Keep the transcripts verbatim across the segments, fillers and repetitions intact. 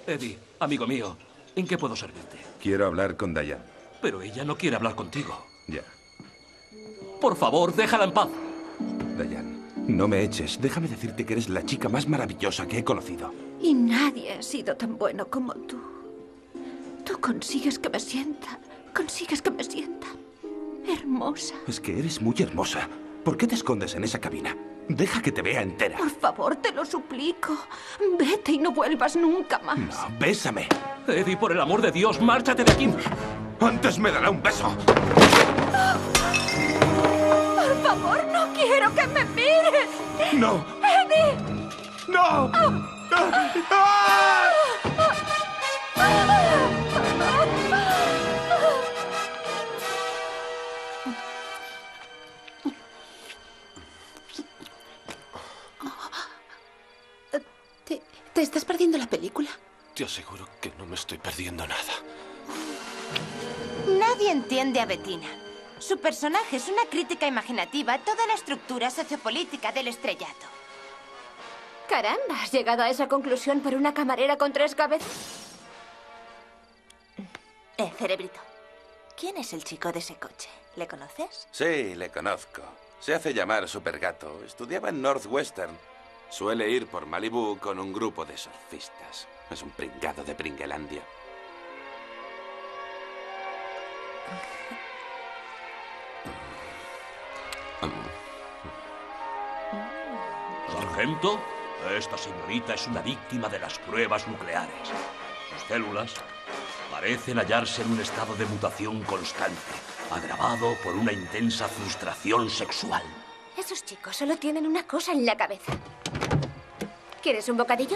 Eddie, amigo mío, ¿en qué puedo servirte? Quiero hablar con Diane. Pero ella no quiere hablar contigo. Ya. Por favor, déjala en paz. Diane, no me eches. Déjame decirte que eres la chica más maravillosa que he conocido. Y nadie ha sido tan bueno como tú. Tú consigues que me sienta, consigues que me sienta hermosa. Es que eres muy hermosa. ¿Por qué te escondes en esa cabina? Deja que te vea entera. Por favor, te lo suplico. Vete y no vuelvas nunca más. No, bésame. Eddie, por el amor de Dios, márchate de aquí. Antes me dará un beso. Por favor, no quiero que me mires. No. Eddie. No. ¿Te, ¿Te estás perdiendo la película? Te aseguro que no me estoy perdiendo nada. Nadie entiende a Bettina. Su personaje es una crítica imaginativa a toda la estructura sociopolítica del estrellato. Caramba, ¿has llegado a esa conclusión por una camarera con tres cabezas? Eh, cerebrito, ¿quién es el chico de ese coche? ¿Le conoces? Sí, le conozco. Se hace llamar Supergato. Estudiaba en Northwestern. Suele ir por Malibú con un grupo de surfistas. Es un pringado de Pringelandia. Sargento, esta señorita es una víctima de las pruebas nucleares. Sus células parecen hallarse en un estado de mutación constante, agravado por una intensa frustración sexual. Esos chicos solo tienen una cosa en la cabeza. ¿Quieres un bocadillo?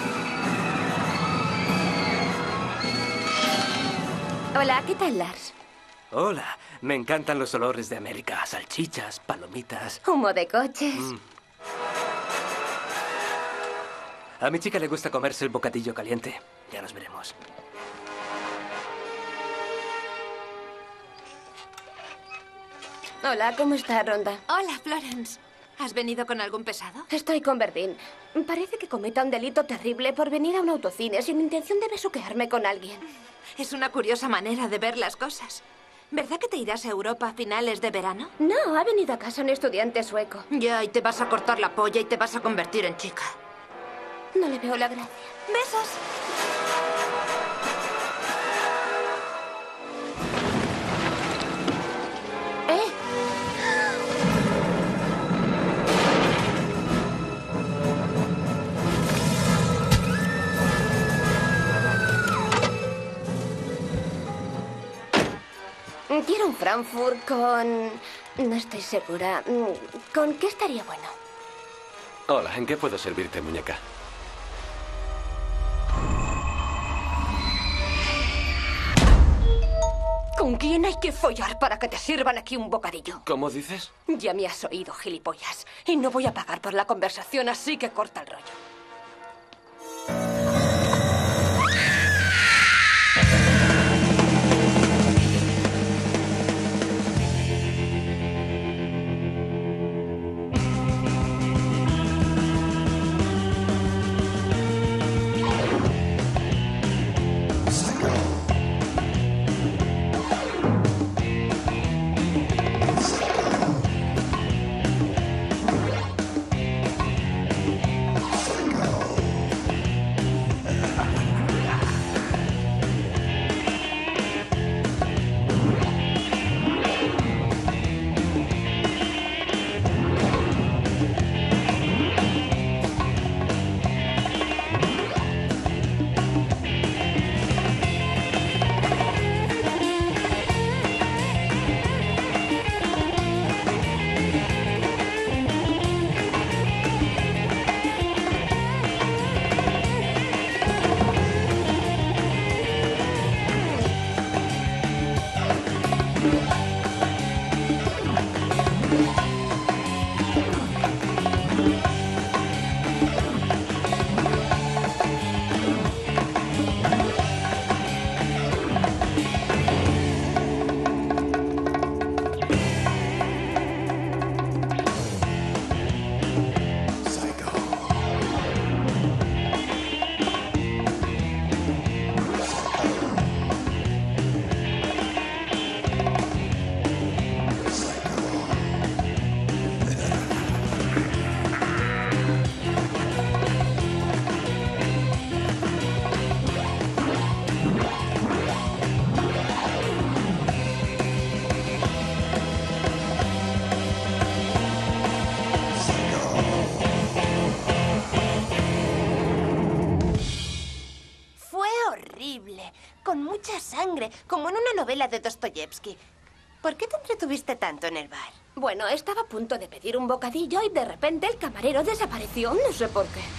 Hola, ¿qué tal, Lars? Hola, me encantan los olores de América. Salchichas, palomitas. Humo de coches. Mm. A mi chica le gusta comerse el bocadillo caliente. Ya nos veremos. Hola, ¿cómo está, Rhonda? Hola, Florence. ¿Has venido con algún pesado? Estoy con Verdín. Parece que cometa un delito terrible por venir a un autocine sin intención de besuquearme con alguien. Es una curiosa manera de ver las cosas. ¿Verdad que te irás a Europa a finales de verano? No, ha venido a casa un estudiante sueco. Ya, y te vas a cortar la polla y te vas a convertir en chica. No le veo la gracia. ¡Besos! ¿Eh? Quiero un Frankfurt con... No estoy segura. ¿Con qué estaría bueno? Hola, ¿en qué puedo servirte, muñeca? ¿Con quién hay que follar para que te sirvan aquí un bocadillo? ¿Cómo dices? Ya me has oído, gilipollas. Y no voy a pagar por la conversación, así que corta el rollo. terrible, con mucha sangre, como en una novela de Dostoyevsky. ¿Por qué te entretuviste tanto en el bar? Bueno, estaba a punto de pedir un bocadillo y de repente el camarero desapareció. No sé por qué.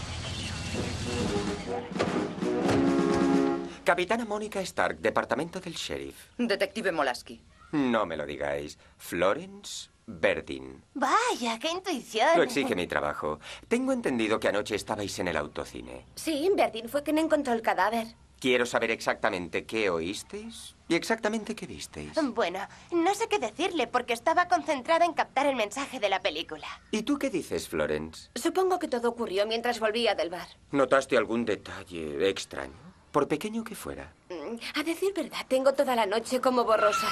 Capitana Mónica Stark, departamento del sheriff. Detective Molaski. No me lo digáis. Florence Verdin. Vaya, qué intuición. Lo exige mi trabajo. Tengo entendido que anoche estabais en el autocine. Sí, Verdin fue quien encontró el cadáver. Quiero saber exactamente qué oísteis y exactamente qué visteis. Bueno, no sé qué decirle porque estaba concentrada en captar el mensaje de la película. ¿Y tú qué dices, Florence? Supongo que todo ocurrió mientras volvía del bar. ¿Notaste algún detalle extraño? Por pequeño que fuera. A decir verdad, tengo toda la noche como borrosa.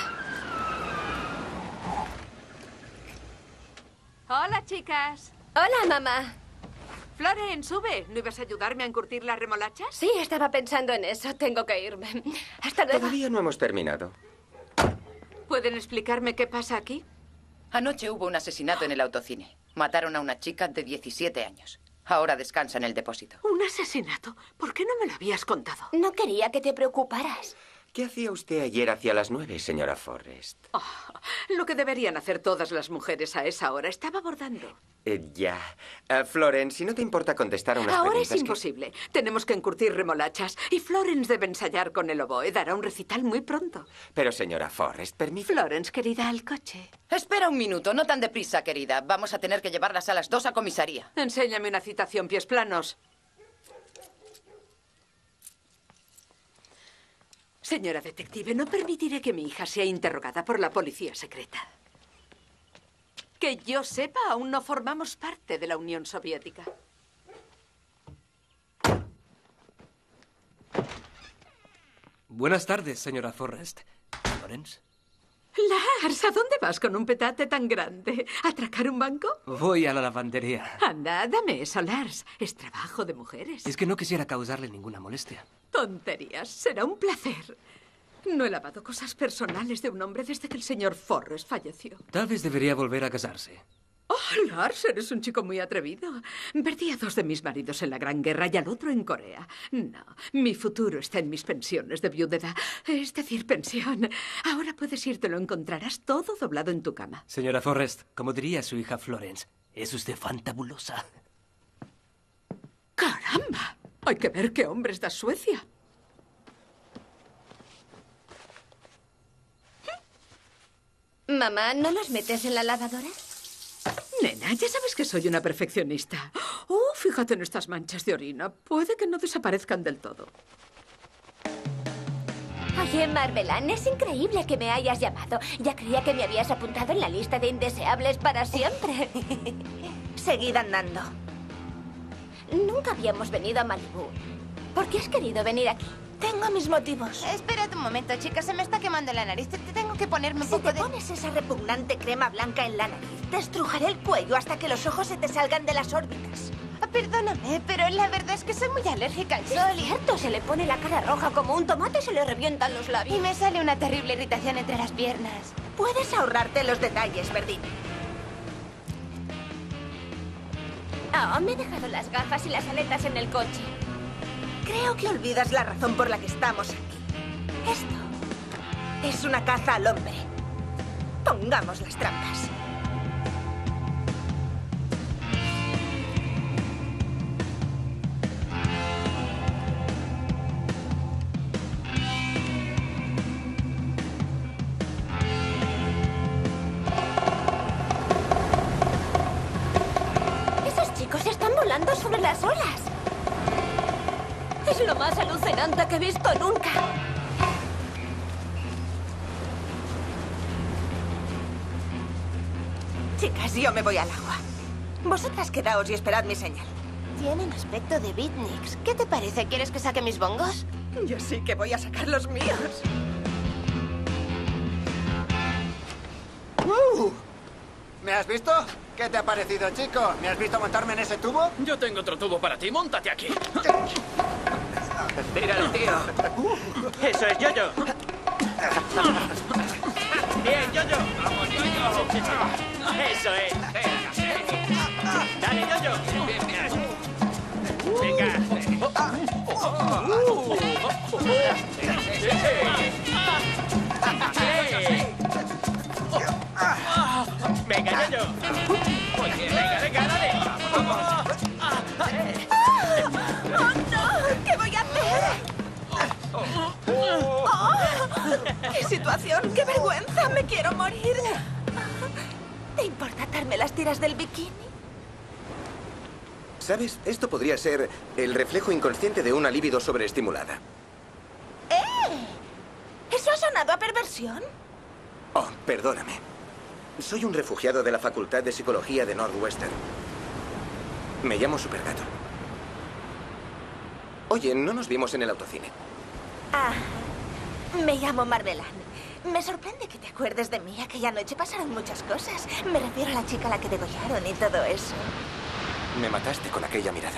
Hola, chicas. Hola, mamá. Florence, sube. ¿No ibas a ayudarme a encurtir las remolachas? Sí, estaba pensando en eso. Tengo que irme. Hasta luego. Todavía no hemos terminado. ¿Pueden explicarme qué pasa aquí? Anoche hubo un asesinato en el autocine. Mataron a una chica de diecisiete años. Ahora descansa en el depósito. ¿Un asesinato? ¿Por qué no me lo habías contado? No quería que te preocuparas. ¿Qué hacía usted ayer hacia las nueve, señora Forrest? Oh, lo que deberían hacer todas las mujeres a esa hora. Estaba bordando. Eh, ya. Uh, Florence, si no te importa contestar unas Ahora preguntas es imposible. Que... Tenemos que encurtir remolachas. Y Florence debe ensayar con el oboe. Dará un recital muy pronto. Pero, señora Forrest, permite... Florence, querida, al coche. Espera un minuto. No tan deprisa, querida. Vamos a tener que llevarlas a las dos a comisaría. Enséñame una citación, pies planos. Señora detective, no permitiré que mi hija sea interrogada por la policía secreta. Que yo sepa, aún no formamos parte de la Unión Soviética. Buenas tardes, señora Forrest. ¿Florence? Lars, ¿a dónde vas con un petate tan grande? ¿A atracar un banco? Voy a la lavandería. Anda, dame eso, Lars. Es trabajo de mujeres. Es que no quisiera causarle ninguna molestia. Tonterías. Será un placer. No he lavado cosas personales de un hombre desde que el señor Forrest falleció. Tal vez debería volver a casarse. Oh, Lars, eres un chico muy atrevido. Perdí a dos de mis maridos en la Gran Guerra y al otro en Corea. No, mi futuro está en mis pensiones de viudedad. Es decir, pensión. Ahora puedes irte, lo encontrarás todo doblado en tu cama. Señora Forrest, como diría su hija Florence, es usted fantabulosa. ¡Caramba! Hay que ver qué hombres da Suecia. Mamá, ¿no los metes en la lavadora? Nena, ya sabes que soy una perfeccionista. Oh, fíjate en estas manchas de orina. Puede que no desaparezcan del todo. Oye, Marvelán, es increíble que me hayas llamado. Ya creía que me habías apuntado en la lista de indeseables para siempre. Seguid andando. Nunca habíamos venido a Malibú. ¿Por qué has querido venir aquí? Tengo mis motivos. Esperad un momento, chica. Se me está quemando la nariz. Te tengo que ponerme un si poco te de... pones esa repugnante crema blanca en la nariz, te estrujaré el cuello hasta que los ojos se te salgan de las órbitas. Ah, perdóname, pero la verdad es que soy muy alérgica al sol. Es cierto, se le pone la cara roja como un tomate y se le revientan los labios. Y me sale una terrible irritación entre las piernas. Puedes ahorrarte los detalles, Verdin. Oh, me he dejado las gafas y las aletas en el coche. Creo que olvidas la razón por la que estamos aquí. Esto es una caza al hombre. Pongamos las trampas. Esos chicos están volando sobre las olas. Es lo más alucinante que he visto nunca. Chicas, yo me voy al agua. Vosotras quedaos y esperad mi señal. Tienen aspecto de beatniks. ¿Qué te parece? ¿Quieres que saque mis bongos? Yo sí que voy a sacar los míos. Uh, ¿Me has visto? ¿Qué te ha parecido, chico? ¿Me has visto montarme en ese tubo? Yo tengo otro tubo para ti. Móntate aquí. Tíralo, tío. Eso es, Yoyo. Bien, Yoyo. Vamos, Yoyo. Eso es. Dale, Yoyo. Bien, bien. Venga. ¡Qué situación! ¡Qué vergüenza! ¡Me quiero morir! ¿Te importa atarme las tiras del bikini? ¿Sabes? Esto podría ser el reflejo inconsciente de una libido sobreestimulada. ¡Eh! ¿Eso ha sonado a perversión? Oh, perdóname. Soy un refugiado de la Facultad de Psicología de Northwestern. Me llamo Supergato. Oye, no nos vimos en el autocine. Ah, me llamo Marvelán. Me sorprende que te acuerdes de mí. Aquella noche pasaron muchas cosas. Me refiero a la chica a la que degollaron y todo eso. Me mataste con aquella mirada.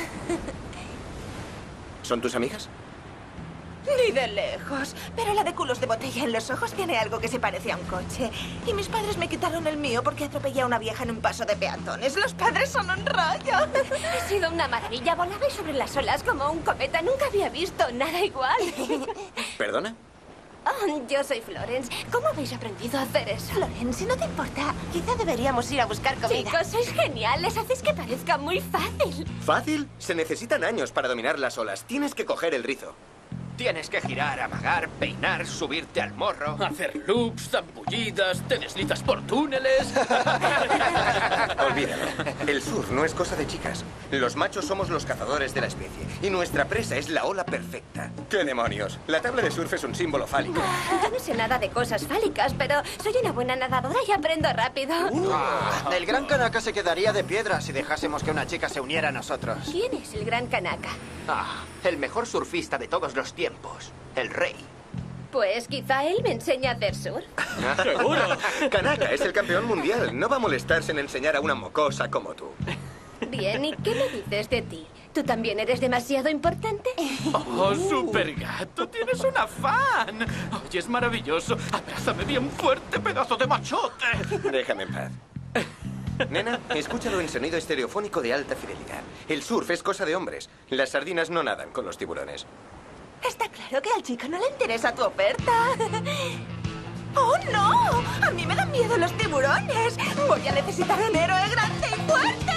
¿Son tus amigas? Ni de lejos. Pero la de culos de botella en los ojos tiene algo que se parece a un coche. Y mis padres me quitaron el mío porque atropellé a una vieja en un paso de peatones. Los padres son un rollo. Ha sido una maravilla. Volabais sobre las olas como un cometa. Nunca había visto nada igual. ¿Perdona? Oh, yo soy Florence. ¿Cómo habéis aprendido a hacer eso? Florence, si no te importa, quizá deberíamos ir a buscar comida. Chicos, sois geniales. Hacéis que parezca muy fácil. ¿Fácil? Se necesitan años para dominar las olas. Tienes que coger el rizo. Tienes que girar, amagar, peinar, subirte al morro. Hacer loops, zambullidas, te deslizas por túneles. Olvídalo. El surf no es cosa de chicas. Los machos somos los cazadores de la especie. Y nuestra presa es la ola perfecta. ¡Qué demonios! La tabla de surf es un símbolo fálico. Yo no sé nada de cosas fálicas, pero soy una buena nadadora y aprendo rápido. Ah, el Gran Kanaka se quedaría de piedra si dejásemos que una chica se uniera a nosotros. ¿Quién es el Gran Kanaka? Ah, el mejor surfista de todos los tiempos. El rey. Pues quizá él me enseñe a hacer surf. ¡Seguro! Kanaka es el campeón mundial. No va a molestarse en enseñar a una mocosa como tú. Bien, ¿y qué me dices de ti? ¿Tú también eres demasiado importante? ¡Oh, Supergato! ¡Tienes una fan! ¡Oye, es maravilloso! ¡Abrázame bien fuerte, pedazo de machote! Déjame en paz. Nena, escúchalo en sonido estereofónico de alta fidelidad. El surf es cosa de hombres. Las sardinas no nadan con los tiburones. Está claro que al chico no le interesa tu oferta. ¡Oh, no! A mí me dan miedo los tiburones. Voy a necesitar un héroe grande y fuerte.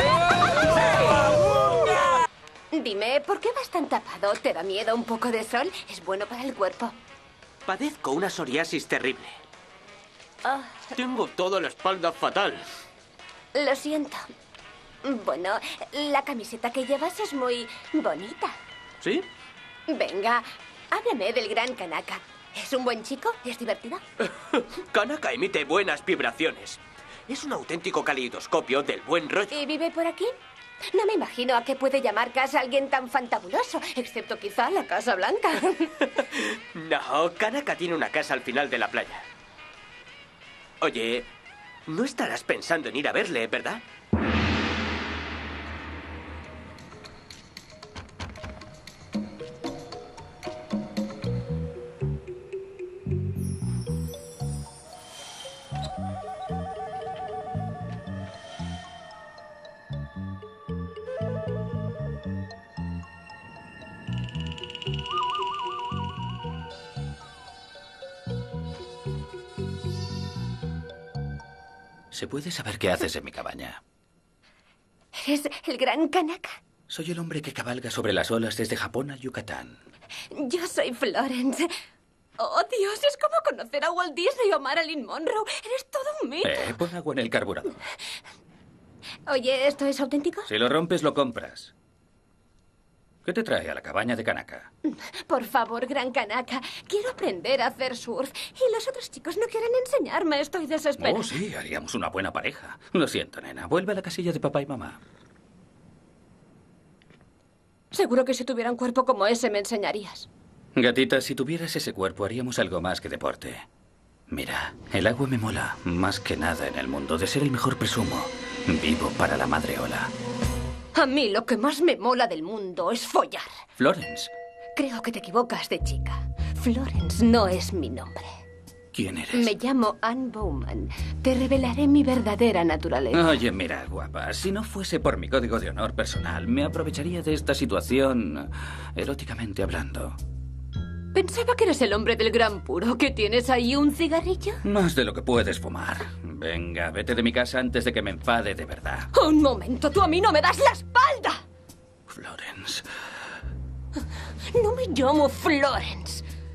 Dime, ¿por qué vas tan tapado? ¿Te da miedo un poco de sol? Es bueno para el cuerpo. Padezco una psoriasis terrible. Oh, Tengo toda la espalda fatal. lo siento. Bueno, la camiseta que llevas es muy bonita. ¿Sí? Venga, háblame del Gran Kanaka. ¿Es un buen chico? ¿Es divertido? Kanaka emite buenas vibraciones. Es un auténtico caleidoscopio del buen rollo. ¿Y vive por aquí? No me imagino a qué puede llamar casa alguien tan fantabuloso, excepto quizá la Casa Blanca. No, Kanaka tiene una casa al final de la playa. Oye, no estarás pensando en ir a verle, ¿verdad? ¿Se puede saber qué haces en mi cabaña? ¿Eres el Gran Kanaka? Soy el hombre que cabalga sobre las olas desde Japón a Yucatán. Yo soy Florence. Oh, Dios, es como conocer a Walt Disney o Marilyn Monroe. Eres todo un mito. Eh, pon agua en el carburador. Oye, ¿esto es auténtico? Si lo rompes, lo compras. ¿Qué te trae a la cabaña de Kanaka? Por favor, Gran Kanaka, quiero aprender a hacer surf. Y los otros chicos no quieren enseñarme. Estoy desesperada. Oh, sí, haríamos una buena pareja. Lo siento, nena. Vuelve a la casilla de papá y mamá. Seguro que si tuviera un cuerpo como ese me enseñarías. Gatita, si tuvieras ese cuerpo, haríamos algo más que deporte. Mira, el agua me mola más que nada en el mundo. De ser el mejor presumo. Vivo para la madre ola. A mí lo que más me mola del mundo es follar. Florence. Creo que te equivocas de chica. Florence no es mi nombre. ¿Quién eres? Me llamo Anne Bowman. Te revelaré mi verdadera naturaleza. Oye, mira, guapa, si no fuese por mi código de honor personal, me aprovecharía de esta situación eróticamente hablando. Pensaba que eres el hombre del gran puro. ¿Que tienes ahí un cigarrillo? Más de lo que puedes fumar. Venga, vete de mi casa antes de que me enfade de verdad. Un momento, tú a mí no me das la espalda. Florence. No me llamo Florence.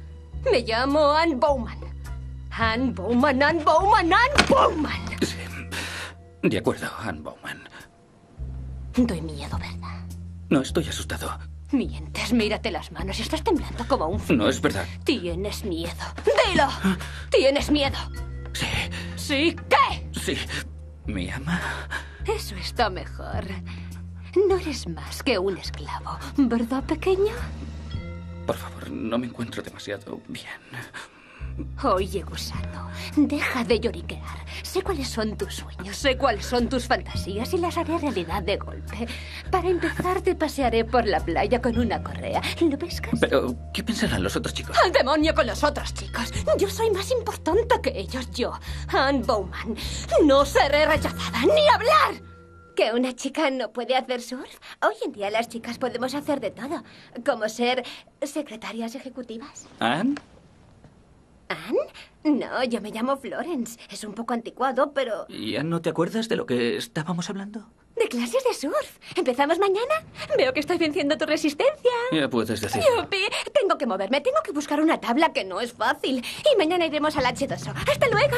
Me llamo Anne Bowman. Anne Bowman, Anne Bowman, Anne Bowman. Sí. De acuerdo, Anne Bowman. Doy miedo, ¿verdad? No estoy asustado. Mientes, mírate las manos y estás temblando como un frío. No es verdad. Tienes miedo. ¡Dilo! ¿Tienes miedo? Sí. ¿Sí qué? Sí. ¿Me ama? Eso está mejor. No eres más que un esclavo, ¿verdad, pequeño? Por favor, no me encuentro demasiado bien. Oye, gusano, deja de lloriquear. Sé cuáles son tus sueños, sé cuáles son tus fantasías y las haré realidad de golpe. Para empezar, te pasearé por la playa con una correa. ¿Lo pescas? Pero, ¿qué pensarán los otros chicos? ¡Al demonio con los otros chicos! Yo soy más importante que ellos, yo. Anne Bowman. No seré rechazada, ni hablar. ¿Que una chica no puede hacer surf? Hoy en día las chicas podemos hacer de todo. Como ser secretarias ejecutivas. ¿Anne? ¿Anne? No, yo me llamo Florence. Es un poco anticuado, pero... ¿Ya no te acuerdas de lo que estábamos hablando? De clases de surf. ¿Empezamos mañana? Veo que estoy venciendo tu resistencia. Ya puedes decir. Yupi, tengo que moverme, tengo que buscar una tabla que no es fácil. Y mañana iremos al hache dos o. ¡Hasta luego!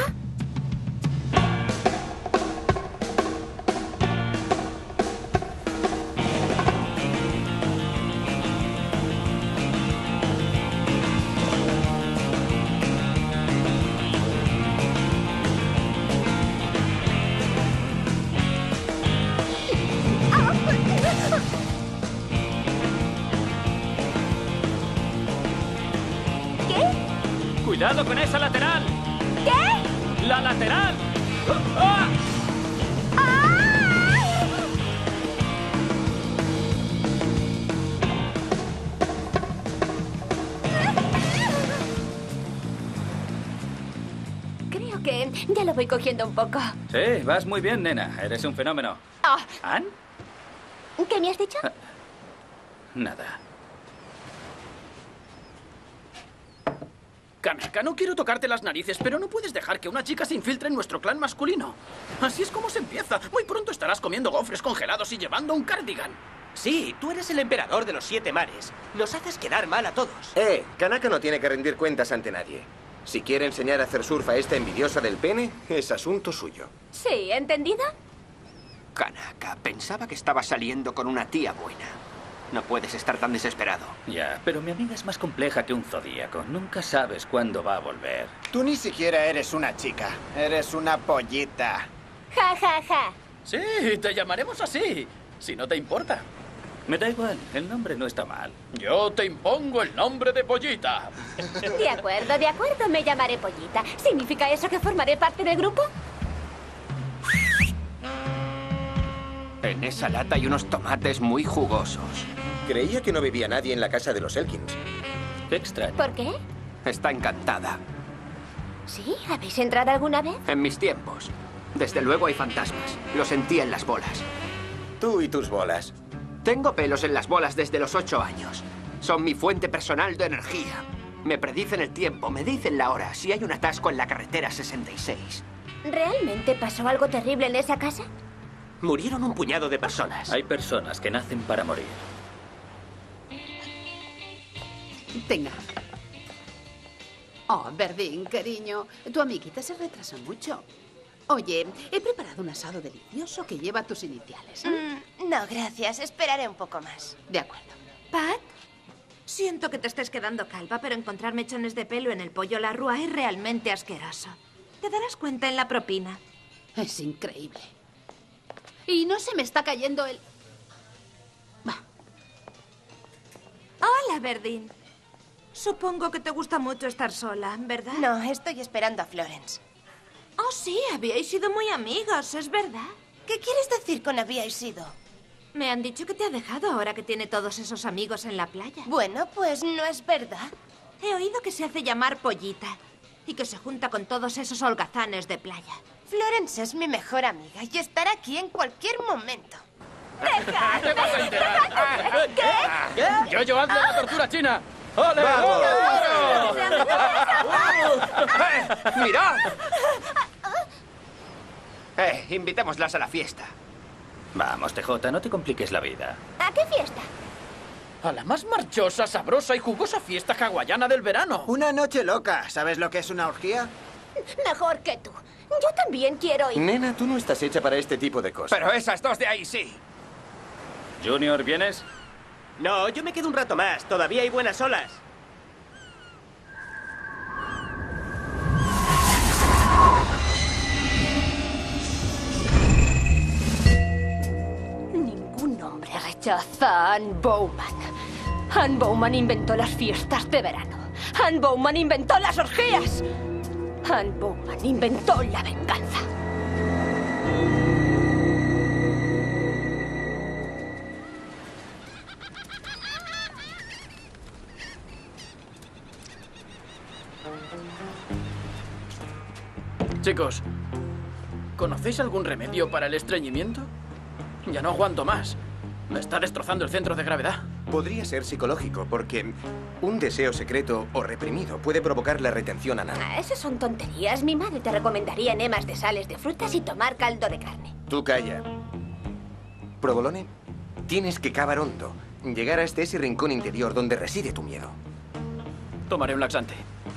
¡Cuidado con esa lateral! ¿Qué? ¡La lateral! ¡Ah! Creo que ya lo voy cogiendo un poco. Sí, vas muy bien, nena. Eres un fenómeno. Oh. ¿Anne? ¿Qué me has dicho? Ah, nada. Kanaka, no quiero tocarte las narices, pero no puedes dejar que una chica se infiltre en nuestro clan masculino. Así es como se empieza. Muy pronto estarás comiendo gofres congelados y llevando un cardigan. Sí, tú eres el emperador de los siete mares. Nos haces quedar mal a todos. Eh, Kanaka no tiene que rendir cuentas ante nadie. Si quiere enseñar a hacer surf a esta envidiosa del pene, es asunto suyo. Sí, ¿entendido? Kanaka, pensaba que estaba saliendo con una tía buena. No puedes estar tan desesperado. Ya, pero mi amiga es más compleja que un zodíaco. Nunca sabes cuándo va a volver. Tú ni siquiera eres una chica. Eres una pollita. Ja, ja, ja. Sí, te llamaremos así, si no te importa. Me da igual, el nombre no está mal. Yo te impongo el nombre de Pollita. De acuerdo, de acuerdo, me llamaré Pollita. ¿Significa eso que formaré parte del grupo? En esa lata hay unos tomates muy jugosos. Creía que no vivía nadie en la casa de los Elkins. Qué extraño. ¿Por qué? Está encantada. ¿Sí? ¿Habéis entrado alguna vez? En mis tiempos. Desde luego hay fantasmas. Lo sentí en las bolas. Tú y tus bolas. Tengo pelos en las bolas desde los ocho años. Son mi fuente personal de energía. Me predicen el tiempo, me dicen la hora, si hay un atasco en la carretera sesenta y seis. ¿Realmente pasó algo terrible en esa casa? Murieron un puñado de personas. Hay personas que nacen para morir. Tenga. Oh, Verdín, cariño, tu amiguita se retrasa mucho. Oye, he preparado un asado delicioso que lleva tus iniciales. ¿eh? Mm, no, gracias. Esperaré un poco más. De acuerdo. Pat, siento que te estés quedando calva, pero encontrar mechones de pelo en el pollo la rúa es realmente asqueroso. Te darás cuenta en la propina. Es increíble. Y no se me está cayendo el... Va. Hola, Verdín. Supongo que te gusta mucho estar sola, ¿verdad? No, estoy esperando a Florence. Oh, sí, habíais sido muy amigos, es verdad. ¿Qué quieres decir con habíais sido? Me han dicho que te ha dejado ahora que tiene todos esos amigos en la playa. Bueno, pues no es verdad. He oído que se hace llamar Pollita y que se junta con todos esos holgazanes de playa. Florence es mi mejor amiga y estará aquí en cualquier momento. ¡Deja! ¿Te vas a enterar? ¿Qué? ¿Qué? ¡Yo, yo, hazle la tortura china! ¡Ole! ¡Vamos! ¡Eh! ¡Mirad! Eh, invitémoslas a la fiesta. Vamos, T J, no te compliques la vida. ¿A qué fiesta? A la más marchosa, sabrosa y jugosa fiesta hawaiana del verano. Una noche loca. ¿Sabes lo que es una orgía? Mejor que tú. Yo también quiero ir. Nena, tú no estás hecha para este tipo de cosas. Pero esas dos de ahí sí. Junior, ¿vienes? No, yo me quedo un rato más. Todavía hay buenas olas. Ningún hombre rechaza a Anne Bowman. Anne Bowman inventó las fiestas de verano. Anne Bowman inventó las orgías. Anne Bowman inventó la venganza. Chicos, ¿conocéis algún remedio para el estreñimiento? Ya no aguanto más. Me está destrozando el centro de gravedad. Podría ser psicológico, porque un deseo secreto o reprimido puede provocar la retención anal. Ah, esas son tonterías. Mi madre te recomendaría enemas de sales de frutas y tomar caldo de carne. Tú calla. Provolone, tienes que cavar hondo. Llegar hasta ese rincón interior donde reside tu miedo. Tomaré un laxante.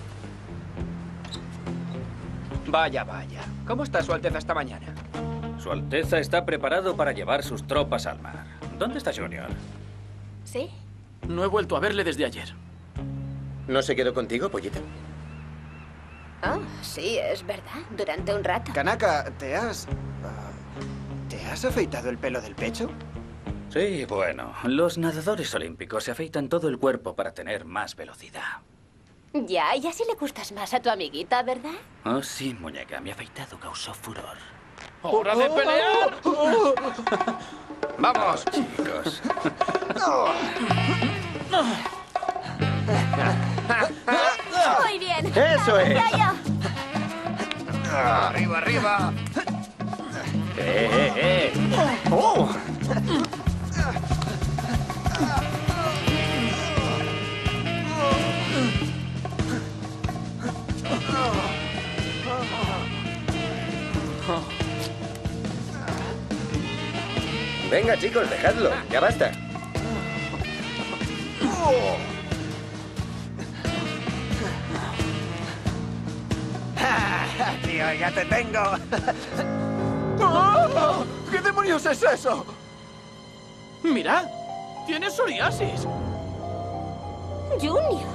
Vaya, vaya. ¿Cómo está Su Alteza esta mañana? Su Alteza está preparado para llevar sus tropas al mar. ¿Dónde está Junior? ¿Sí? No he vuelto a verle desde ayer. ¿No se quedó contigo, pollita? Oh, sí, es verdad. Durante un rato. Kanaka, ¿te has... Uh, ¿te has afeitado el pelo del pecho? Sí, bueno. Los nadadores olímpicos se afeitan todo el cuerpo para tener más velocidad. Ya, y así le gustas más a tu amiguita, ¿verdad? Oh, sí, muñeca. Mi afeitado causó furor. ¡Hora de pelear! ¡Vamos! Chicos. Muy bien. ¡Eso es! ¡Ya, ya! ¡Arriba, arriba! ¡Eh, eh, eh! ¡Oh! Venga, chicos, dejadlo. Ya basta. ¡Tío, ya te tengo! ¡Oh! ¿Qué demonios es eso? ¡Mirad! ¡Tiene psoriasis! Junior.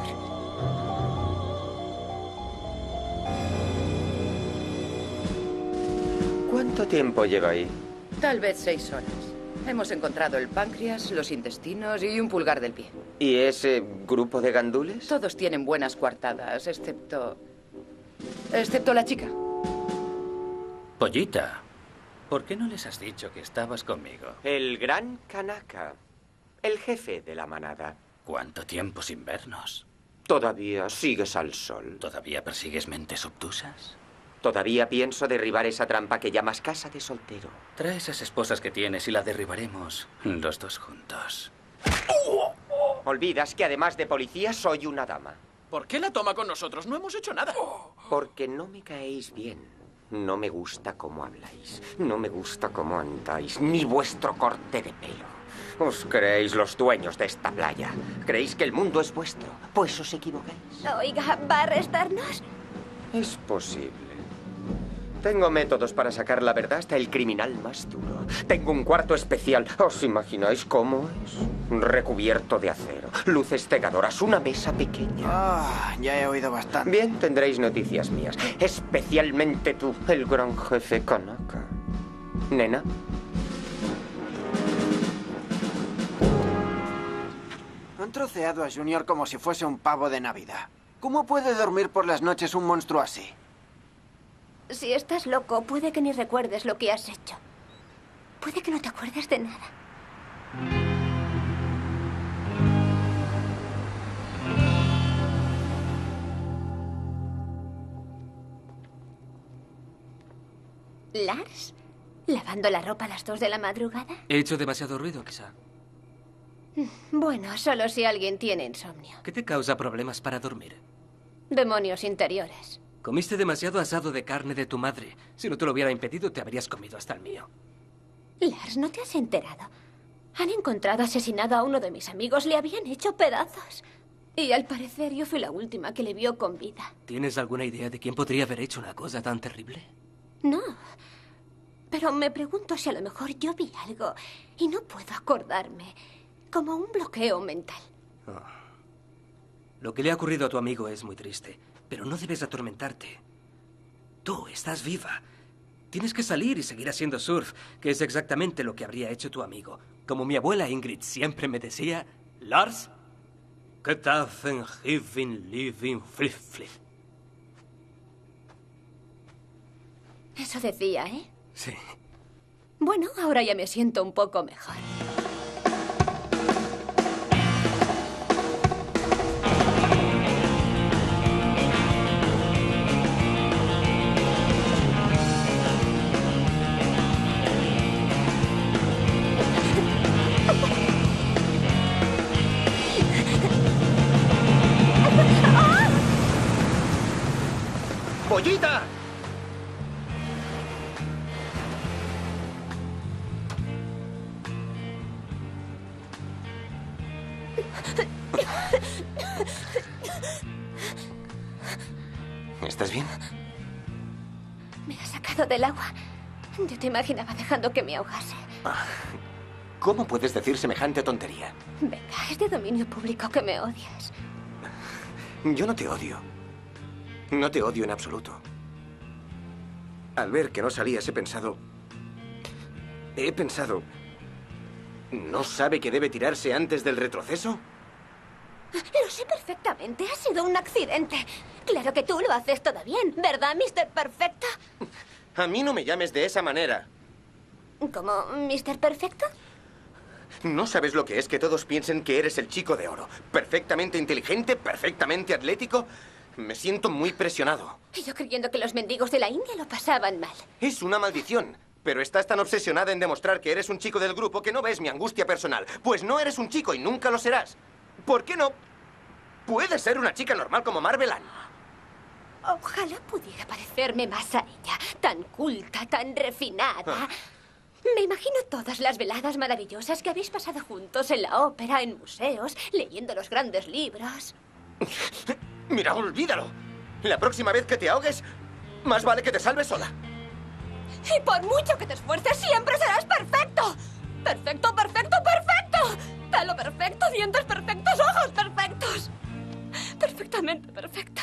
¿Cuánto tiempo lleva ahí? Tal vez seis horas. Hemos encontrado el páncreas, los intestinos y un pulgar del pie. ¿Y ese grupo de gandules? Todos tienen buenas coartadas, excepto... excepto la chica. Pollita, ¿por qué no les has dicho que estabas conmigo? El gran Kanaka, el jefe de la manada. ¿Cuánto tiempo sin vernos? ¿Todavía sigues al sol? ¿Todavía persigues mentes obtusas? Todavía pienso derribar esa trampa que llamas casa de soltero. Trae esas esposas que tienes y la derribaremos los dos juntos. Olvidas que además de policía soy una dama. ¿Por qué la toma con nosotros? No hemos hecho nada. Porque no me caéis bien. No me gusta cómo habláis. No me gusta cómo andáis. Ni vuestro corte de pelo. Os creéis los dueños de esta playa. ¿Creéis que el mundo es vuestro? Pues os equivocáis. Oiga, ¿va a arrestarnos? Es posible. Tengo métodos para sacar la verdad hasta el criminal más duro. Tengo un cuarto especial. ¿Os imagináis cómo es? Recubierto de acero, luces cegadoras, una mesa pequeña. Ah, ya he oído bastante. Bien, tendréis noticias mías. Especialmente tú, el gran jefe Kanaka. Nena. Han troceado a Junior como si fuese un pavo de Navidad. ¿Cómo puede dormir por las noches un monstruo así? Si estás loco, puede que ni recuerdes lo que has hecho. Puede que no te acuerdes de nada. ¿Lars? ¿Lavando la ropa a las dos de la madrugada? He hecho demasiado ruido, quizá. Bueno, solo si alguien tiene insomnio. ¿Qué te causa problemas para dormir? Demonios interiores. Comiste demasiado asado de carne de tu madre. Si no te lo hubiera impedido, te habrías comido hasta el mío. Lars, ¿no te has enterado? Han encontrado asesinado a uno de mis amigos. Le habían hecho pedazos. Y al parecer yo fui la última que le vio con vida. ¿Tienes alguna idea de quién podría haber hecho una cosa tan terrible? No. Pero me pregunto si a lo mejor yo vi algo y no puedo acordarme. Como un bloqueo mental. Oh. Lo que le ha ocurrido a tu amigo es muy triste, pero no debes atormentarte. Tú estás viva. Tienes que salir y seguir haciendo surf, que es exactamente lo que habría hecho tu amigo. Como mi abuela Ingrid siempre me decía, Lars, ¿qué tal en living, living, flip, flip? Eso decía, ¿eh? Sí. Bueno, ahora ya me siento un poco mejor. ¡Pollita! ¿Estás bien? Me ha sacado del agua. Yo te imaginaba dejando que me ahogase. Ah, ¿cómo puedes decir semejante tontería? Venga, es de dominio público que me odias. Yo no te odio. No te odio en absoluto. Al ver que no salías he pensado... He pensado... ¿No sabe que debe tirarse antes del retroceso? Lo sé perfectamente. Ha sido un accidente. Claro que tú lo haces todo bien, ¿verdad, mister Perfecto? A mí no me llames de esa manera. ¿Cómo, mister Perfecto? No sabes lo que es que todos piensen que eres el chico de oro. Perfectamente inteligente, perfectamente atlético. Me siento muy presionado. Y yo creyendo que los mendigos de la India lo pasaban mal. Es una maldición. Pero estás tan obsesionada en demostrar que eres un chico del grupo que no ves mi angustia personal. Pues no eres un chico y nunca lo serás. ¿Por qué no? Puedes ser una chica normal como Marvel Ann. Ojalá pudiera parecerme más a ella. Tan culta, tan refinada. Ah. Me imagino todas las veladas maravillosas que habéis pasado juntos en la ópera, en museos, leyendo los grandes libros. Mira, olvídalo. La próxima vez que te ahogues, más vale que te salves sola. Y por mucho que te esfuerces, siempre serás perfecto. Perfecto, perfecto, perfecto. Pelo perfecto, dientes perfectos, ojos perfectos. Perfectamente perfecto.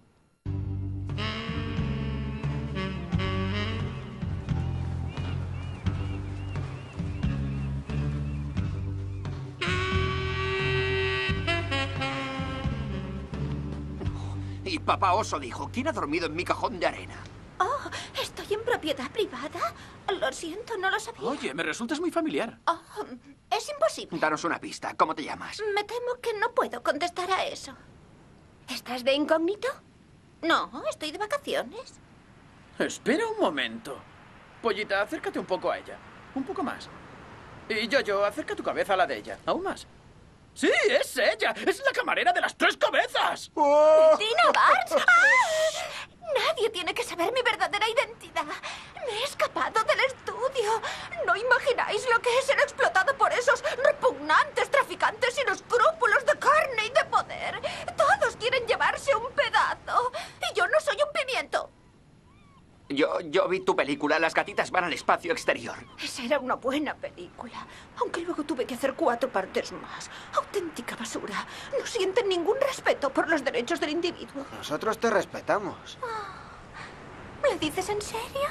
Y papá oso dijo, ¿quién ha dormido en mi cajón de arena? Oh, ¿estoy en propiedad privada? Lo siento, no lo sabía. Oye, me resultas muy familiar. Oh, es imposible. Danos una pista. ¿Cómo te llamas? Me temo que no puedo contestar a eso. ¿Estás de incógnito? No, estoy de vacaciones. Espera un momento. Pollita, acércate un poco a ella. Un poco más. Y yo, yo, acerca tu cabeza a la de ella. Aún más. ¡Sí, es ella! ¡Es la camarera de las tres cabezas! ¡Oh! ¡Tina Barnes! ¡Ah! Nadie tiene que saber mi verdadera identidad. Me he escapado del estudio. No imagináis lo que es ser explotado por esos repugnantes traficantes sin escrúpulos de carne y de poder. Todos quieren llevarse un pedazo. Y yo no soy un pimiento. Yo, yo vi tu película, Las gatitas van al espacio exterior. Esa era una buena película. Aunque luego tuve que hacer cuatro partes más. Auténtica basura. No sienten ningún respeto por los derechos del individuo. Nosotros te respetamos. Oh, ¿lo dices en serio?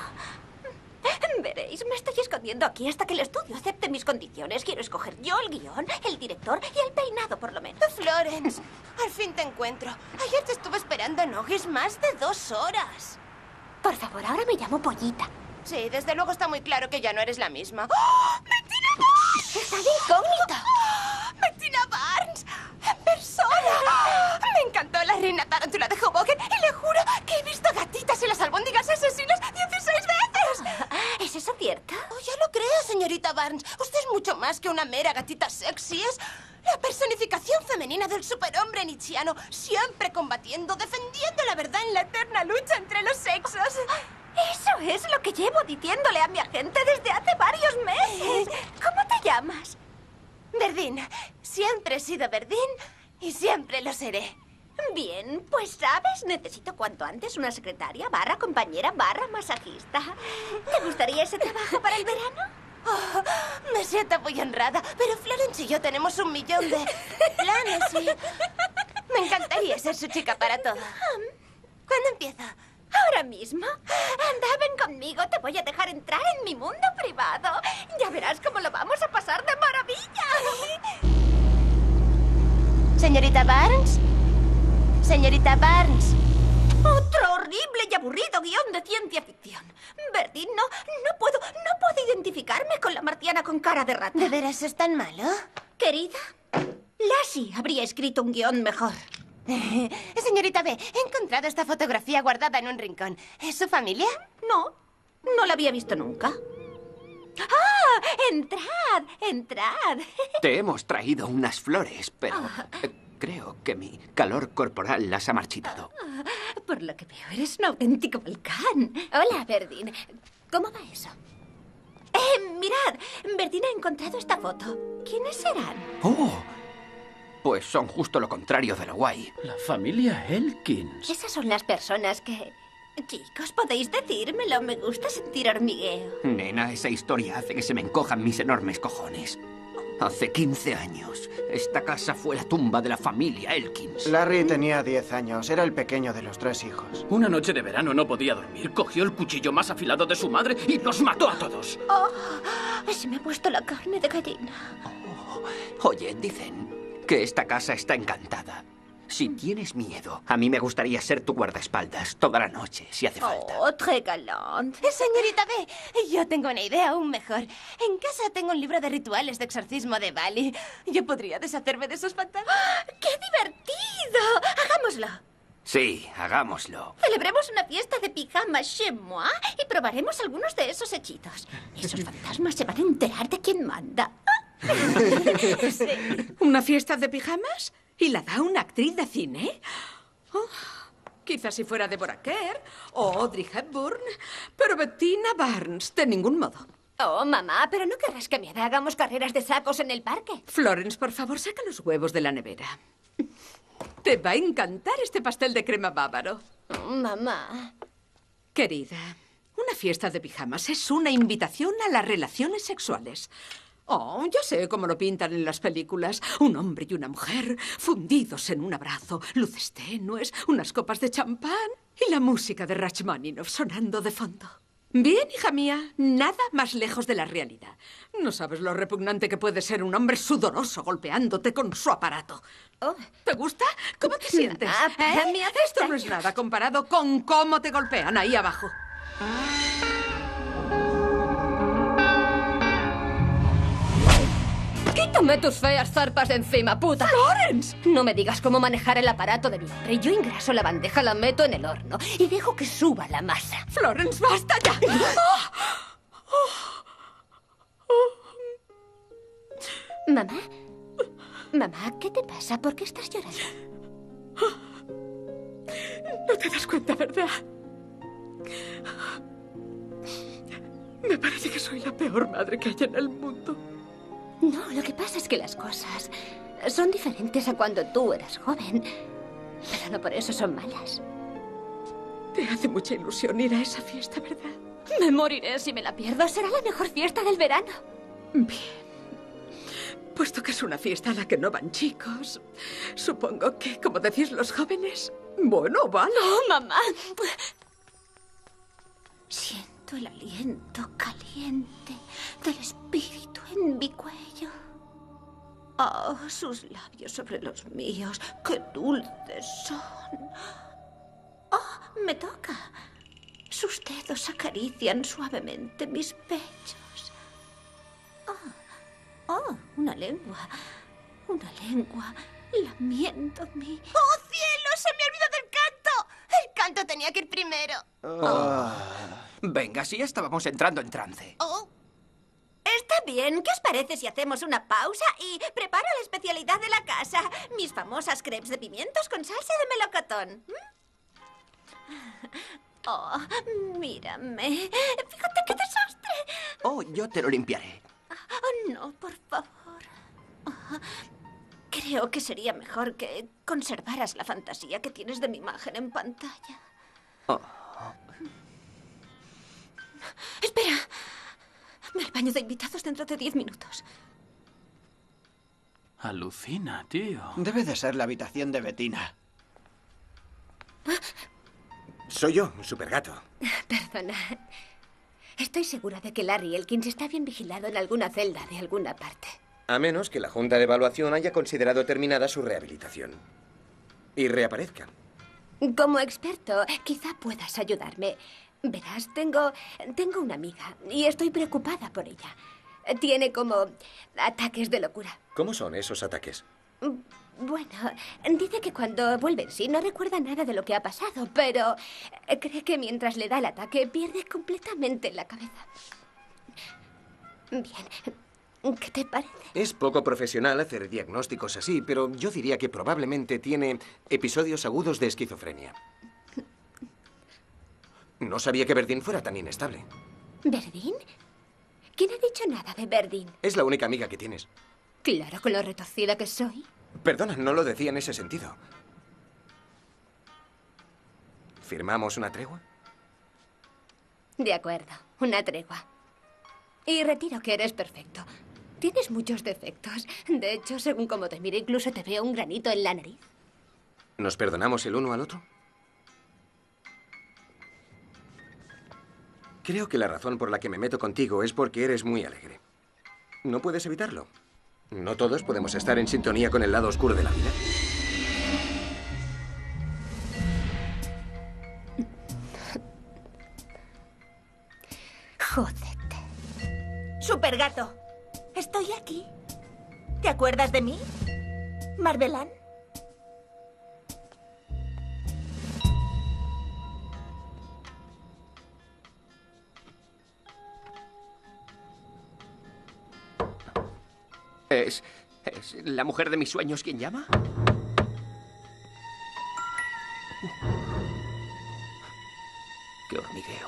Veréis, me estoy escondiendo aquí hasta que el estudio acepte mis condiciones. Quiero escoger yo el guión, el director y el peinado, por lo menos. Florence, al fin te encuentro. Ayer te estuve esperando en Ogis más de dos horas. Por favor, ahora me llamo Pollita. Sí, desde luego está muy claro que ya no eres la misma. ¡Oh! ¡Bettina Barnes! ¡Está de incógnito! ¡Oh! ¡Bettina Barnes! ¡En persona! Me encantó la reina tarántula de Hoboken y le juro que he visto gatitas en las albóndigas asesinas dieciséis veces. ¿Es eso cierto? Oh, ya lo creo, señorita Barnes. Usted es mucho más que una mera gatita sexy. Es la personificación femenina del superhombre nietzscheano, siempre combatiendo, defendiendo la verdad en la eterna lucha entre los sexos. Eso es lo que llevo diciéndole a mi agente desde hace varios meses. ¿Cómo te llamas? Verdín. Siempre he sido Verdín y siempre lo seré. Bien, pues sabes, necesito cuanto antes una secretaria, barra compañera, barra masajista. ¿Te gustaría ese trabajo para el verano? Oh, me siento muy honrada, pero Florence y yo tenemos un millón de planes y... Me encantaría ser su chica para todo. ¿Cuándo empieza? Ahora mismo. Anda, ven conmigo, te voy a dejar entrar en mi mundo privado. Ya verás cómo lo vamos a pasar de maravilla. Señorita Barnes. Señorita Barnes. Otro horrible y aburrido guión de ciencia ficción. Verdín, no, no puedo, no puedo identificarme con la marciana con cara de rata. ¿De veras es tan malo? Querida, Lassie habría escrito un guión mejor. Señorita B, he encontrado esta fotografía guardada en un rincón. ¿Es su familia? No, no la había visto nunca. ¡Ah! ¡Entrad! ¡Entrad! Te hemos traído unas flores, pero eh, creo que mi calor corporal las ha marchitado. Por lo que veo, eres un auténtico volcán. Hola, Verdín. ¿Cómo va eso? Eh, mirad, Verdín ha encontrado esta foto. ¿Quiénes serán? ¡Oh! Pues son justo lo contrario de lo guay. La familia Elkins. Esas son las personas que... Chicos, ¿podéis decírmelo? Me gusta sentir hormigueo. Nena, esa historia hace que se me encojan mis enormes cojones. Hace quince años, esta casa fue la tumba de la familia Elkins. Larry tenía diez años, era el pequeño de los tres hijos. Una noche de verano no podía dormir, cogió el cuchillo más afilado de su madre y los mató a todos. Oh, se me ha puesto la carne de gallina. Oh, oye, dicen que esta casa está encantada. Si tienes miedo, a mí me gustaría ser tu guardaespaldas toda la noche, si hace falta. Oh, très galant. Señorita B, yo tengo una idea aún mejor. En casa tengo un libro de rituales de exorcismo de Bali. Yo podría deshacerme de esos fantasmas. ¡Qué divertido! ¡Hagámoslo! Sí, hagámoslo. Celebremos una fiesta de pijamas chez moi y probaremos algunos de esos hechitos. Esos fantasmas se van a enterar de quién manda. Sí. ¿Una fiesta de pijamas? ¿Y la da una actriz de cine? Oh, quizás si fuera Deborah Kerr o Audrey Hepburn, pero Bettina Barnes, de ningún modo. Oh, mamá, ¿pero no querrás que me hagamos carreras de sacos en el parque? Florence, por favor, saca los huevos de la nevera. Te va a encantar este pastel de crema bávaro. Oh, mamá. Querida, una fiesta de pijamas es una invitación a las relaciones sexuales. Oh, ya sé cómo lo pintan en las películas. Un hombre y una mujer fundidos en un abrazo, luces tenues, unas copas de champán y la música de Rachmaninoff sonando de fondo. Bien, hija mía, nada más lejos de la realidad. No sabes lo repugnante que puede ser un hombre sudoroso golpeándote con su aparato. Oh. ¿Te gusta? ¿Cómo te sientes? Ah, para ¿Eh? mí hace Esto no es nada comparado con cómo te golpean ahí abajo. ¡Quítame tus feas zarpas de encima, puta! ¡Florence! No me digas cómo manejar el aparato de mi hombre. Yo ingreso la bandeja, la meto en el horno y dejo que suba la masa. ¡Florence, basta ya! Oh, oh, oh. Mamá, mamá, ¿qué te pasa? ¿Por qué estás llorando? No te das cuenta, ¿verdad? Me parece que soy la peor madre que hay en el mundo. No, lo que pasa es que las cosas son diferentes a cuando tú eras joven, pero no por eso son malas. Te hace mucha ilusión ir a esa fiesta, ¿verdad? Me moriré si me la pierdo. Será la mejor fiesta del verano. Bien. Puesto que es una fiesta a la que no van chicos, supongo que, como decís los jóvenes, bueno, vale. ¡Oh, mamá! Siento el aliento caliente del espíritu en mi cuello. Oh, sus labios sobre los míos, qué dulces son. Oh, me toca. Sus dedos acarician suavemente mis pechos. Oh, oh, una lengua, una lengua lamiendo mi... ¡Oh, cielo! ¡Se me olvidó del canto! El canto tenía que ir primero. Oh. Venga, si ya estábamos entrando en trance. Oh. Está bien. ¿Qué os parece si hacemos una pausa y preparo la especialidad de la casa? Mis famosas crepes de pimientos con salsa de melocotón. ¿Mm? Oh, mírame. Fíjate qué desastre. Oh, yo te lo limpiaré. Oh, no, por favor. Oh. Creo que sería mejor que conservaras la fantasía que tienes de mi imagen en pantalla. Oh. Espera. Ve al baño de invitados dentro de diez minutos. Alucina, tío. Debe de ser la habitación de Bettina. Soy yo, Supergato. Perdona. Estoy segura de que Larry Elkins está bien vigilado en alguna celda de alguna parte. A menos que la Junta de Evaluación haya considerado terminada su rehabilitación. Y reaparezca. Como experto, quizá puedas ayudarme. Verás, tengo, tengo una amiga y estoy preocupada por ella. Tiene como ataques de locura. ¿Cómo son esos ataques? Bueno, dice que cuando vuelve en sí no recuerda nada de lo que ha pasado, pero cree que mientras le da el ataque pierde completamente la cabeza. Bien, ¿qué te parece? Es poco profesional hacer diagnósticos así, pero yo diría que probablemente tiene episodios agudos de esquizofrenia. No sabía que Verdín fuera tan inestable. ¿Verdín? ¿Quién ha dicho nada de Verdín? Es la única amiga que tienes. Claro, con lo retorcida que soy. Perdona, no lo decía en ese sentido. ¿Firmamos una tregua? De acuerdo, una tregua. Y retiro que eres perfecto. Tienes muchos defectos. De hecho, según cómo te miro, incluso te veo un granito en la nariz. ¿Nos perdonamos el uno al otro? Creo que la razón por la que me meto contigo es porque eres muy alegre. No puedes evitarlo. No todos podemos estar en sintonía con el lado oscuro de la vida. Jódete. Supergato, estoy aquí. ¿Te acuerdas de mí? ¿Marvelán? ¿Es, ¿Es la mujer de mis sueños quien llama? ¡Qué hormigueo!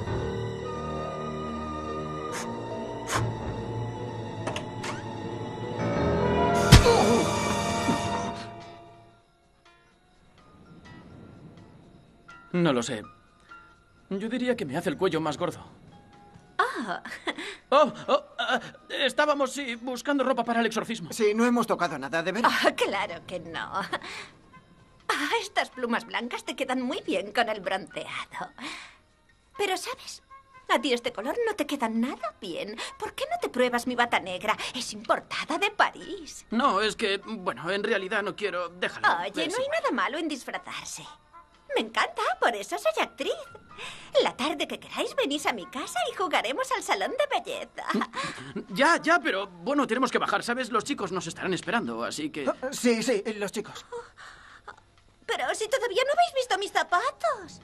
No lo sé. Yo diría que me hace el cuello más gordo. Ah. Oh, oh, ah, estábamos, sí, buscando ropa para el exorcismo. Sí, no hemos tocado nada, de veras. Ah, claro que no. Ah, estas plumas blancas te quedan muy bien con el bronceado. Pero, ¿sabes? A ti este color no te queda nada bien. ¿Por qué no te pruebas mi bata negra? Es importada de París. No, es que, bueno, en realidad no quiero... Déjalo. Oye, no hay nada malo en disfrazarse. Me encanta, por eso soy actriz. La tarde que queráis venís a mi casa y jugaremos al salón de belleza. Ya, ya, pero bueno, tenemos que bajar, ¿sabes? Los chicos nos estarán esperando, así que... Sí, sí, los chicos. Pero si todavía no habéis visto mis zapatos.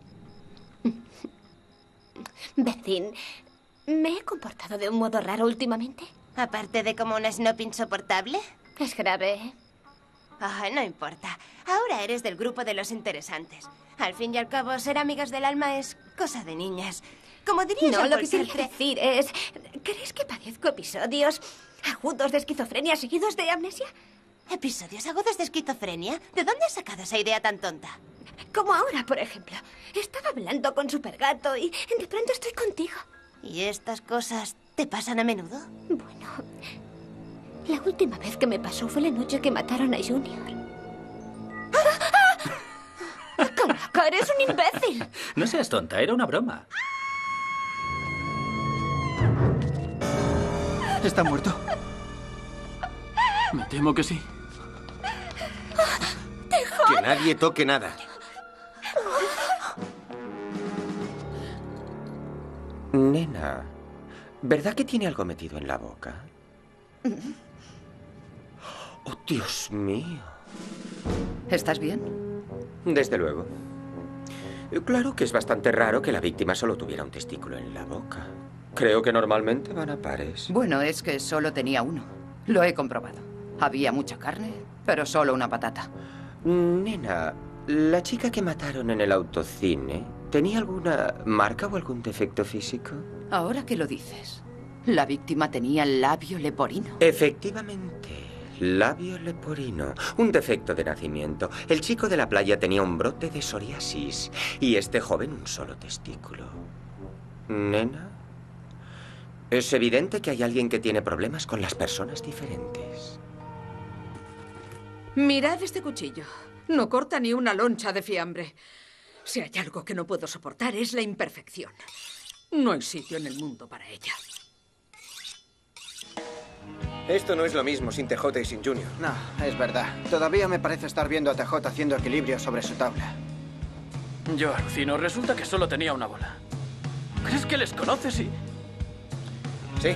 Verdín, ¿me he comportado de un modo raro últimamente? Aparte de como una snob insoportable. Es grave, ¿eh? Ah, no importa. Ahora eres del grupo de los interesantes. Al fin y al cabo, ser amigas del alma es cosa de niñas. Como diría No, Jean lo Paul que quería Sartre, decir es... ¿Crees que padezco episodios agudos de esquizofrenia seguidos de amnesia? ¿Episodios agudos de esquizofrenia? ¿De dónde has sacado esa idea tan tonta? Como ahora, por ejemplo. Estaba hablando con Supergato y de pronto estoy contigo. ¿Y estas cosas te pasan a menudo? Bueno, la última vez que me pasó fue la noche que mataron a Junior. ¡Caraca, eres un imbécil! No seas tonta, era una broma. ¿Está muerto? Me temo que sí. Que nadie toque nada. Nena, ¿verdad que tiene algo metido en la boca? ¡Oh, Dios mío! ¿Estás bien? Desde luego. Claro que es bastante raro que la víctima solo tuviera un testículo en la boca. Creo que normalmente van a pares. Bueno, es que solo tenía uno. Lo he comprobado. Había mucha carne, pero solo una patata. Nena, ¿la chica que mataron en el autocine tenía alguna marca o algún defecto físico? Ahora que lo dices, la víctima tenía el labio leporino. Efectivamente. Labio leporino, un defecto de nacimiento. El chico de la playa tenía un brote de psoriasis y este joven un solo testículo. Nena, es evidente que hay alguien que tiene problemas con las personas diferentes. Mirad este cuchillo. No corta ni una loncha de fiambre. Si hay algo que no puedo soportar es la imperfección. No hay sitio en el mundo para ella. Esto no es lo mismo sin T J y sin Junior. No, es verdad. Todavía me parece estar viendo a T J haciendo equilibrio sobre su tabla. Yo alucino. Resulta que solo tenía una bola. ¿Crees que les conoces y...? Sí.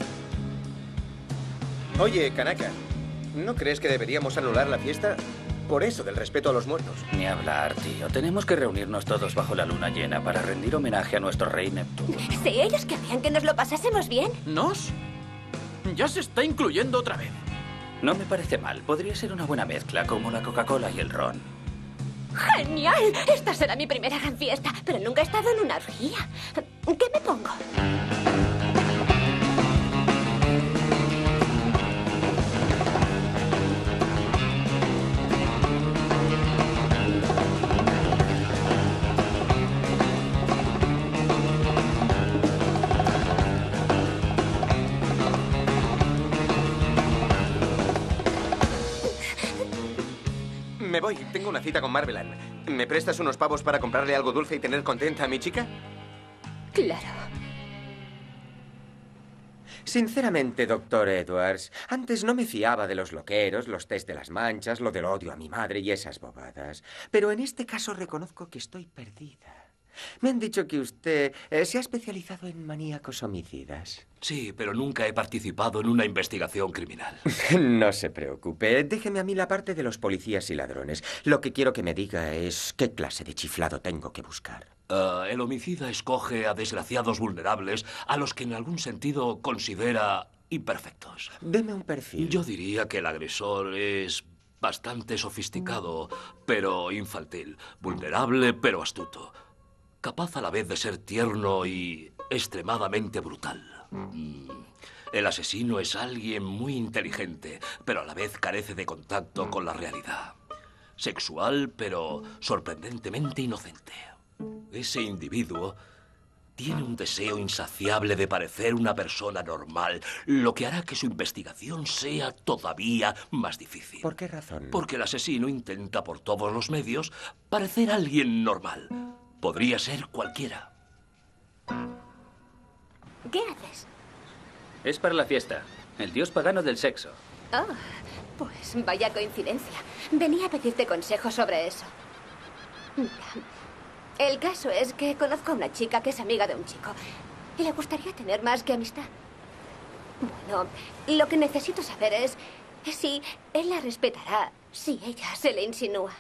Oye, Kanaka, ¿no crees que deberíamos anular la fiesta? Por eso, del respeto a los muertos. Ni hablar, tío. Tenemos que reunirnos todos bajo la luna llena para rendir homenaje a nuestro rey Neptuno. Sí, ellos querían que nos lo pasásemos bien. ¿Nos? Ya se está incluyendo otra vez. No me parece mal. Podría ser una buena mezcla, como la Coca-Cola y el ron. ¡Genial! Esta será mi primera gran fiesta, pero nunca he estado en una orgía. ¿Qué me pongo? Me voy. Tengo una cita con Marvelan. ¿Me prestas unos pavos para comprarle algo dulce y tener contenta a mi chica? Claro. Sinceramente, doctor Edwards, antes no me fiaba de los loqueros, los test de las manchas, lo del odio a mi madre y esas bobadas. Pero en este caso reconozco que estoy perdida. Me han dicho que usted eh, se ha especializado en maníacos homicidas. Sí, pero nunca he participado en una investigación criminal. No se preocupe. Déjeme a mí la parte de los policías y ladrones. Lo que quiero que me diga es qué clase de chiflado tengo que buscar. Uh, el homicida escoge a desgraciados vulnerables a los que en algún sentido considera imperfectos. Deme un perfil. Yo diría que el agresor es bastante sofisticado, pero infantil. Vulnerable, pero astuto. Capaz a la vez de ser tierno y extremadamente brutal. Mm. El asesino es alguien muy inteligente, pero a la vez carece de contacto con la realidad. Sexual, pero sorprendentemente inocente. Ese individuo tiene un deseo insaciable de parecer una persona normal, lo que hará que su investigación sea todavía más difícil. ¿Por qué razón? Porque el asesino intenta por todos los medios parecer alguien normal. Podría ser cualquiera. ¿Qué haces? Es para la fiesta. El dios pagano del sexo. Oh, pues vaya coincidencia. Venía a pedirte consejos sobre eso. Mira, el caso es que conozco a una chica que es amiga de un chico y le gustaría tener más que amistad. Bueno, lo que necesito saber es si él la respetará si ella se le insinúa.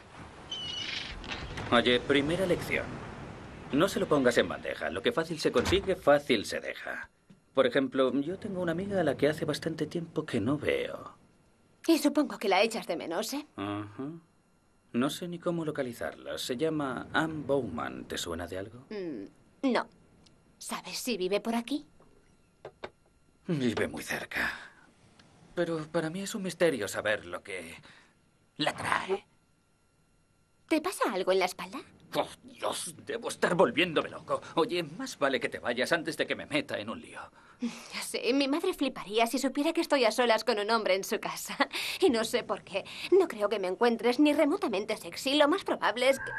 Oye, primera lección. No se lo pongas en bandeja. Lo que fácil se consigue, fácil se deja. Por ejemplo, yo tengo una amiga a la que hace bastante tiempo que no veo. Y supongo que la echas de menos, ¿eh? Uh-huh. No sé ni cómo localizarla. Se llama Anne Bowman. ¿Te suena de algo? Mm, no. ¿Sabes si vive por aquí? Vive muy cerca. Pero para mí es un misterio saber lo que la trae. ¿Te pasa algo en la espalda? ¡Oh, Dios! Debo estar volviéndome loco. Oye, más vale que te vayas antes de que me meta en un lío. Ya sé, mi madre fliparía si supiera que estoy a solas con un hombre en su casa. Y no sé por qué. No creo que me encuentres ni remotamente sexy. Lo más probable es que...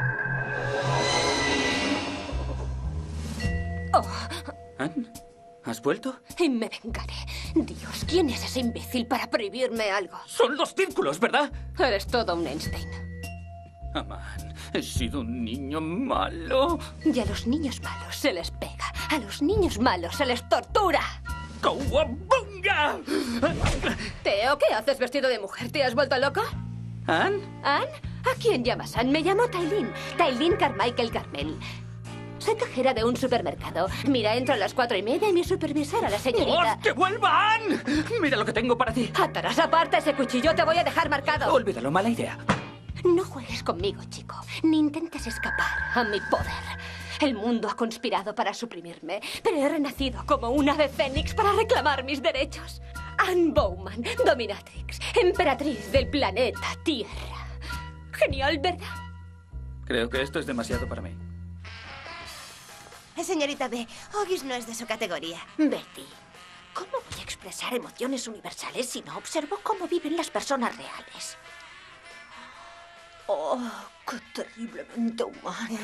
Oh. ¿Anne? ¿Has vuelto? Y me vengaré. Dios, ¿quién es ese imbécil para prohibirme algo? Son los círculos, ¿verdad? Eres todo un Einstein. Aman, he sido un niño malo. Y a los niños malos se les pega. A los niños malos se les tortura. ¡Cowabunga! Teo, ¿qué haces vestido de mujer? ¿Te has vuelto loco? ¿Anne? ¿Anne? ¿A quién llamas Anne? Me llamo Tailin. Tailin Carmichael Carmel. Soy cajera de un supermercado. Mira, entro a las cuatro y media y mi supervisora, la señorita... ¡Oh, que vuelva Anne! Mira lo que tengo para ti. Atarás aparte ese cuchillo, te voy a dejar marcado. Olvídalo, mala idea. No juegues conmigo, chico, ni intentes escapar a mi poder. El mundo ha conspirado para suprimirme, pero he renacido como un ave fénix para reclamar mis derechos. Anne Bowman, dominatrix, emperatriz del planeta Tierra. Genial, ¿verdad? Creo que esto es demasiado para mí. Eh, Señorita B, Oggis no es de su categoría. Betty, ¿cómo voy a expresar emociones universales si no observo cómo viven las personas reales? Oh, qué terriblemente humano.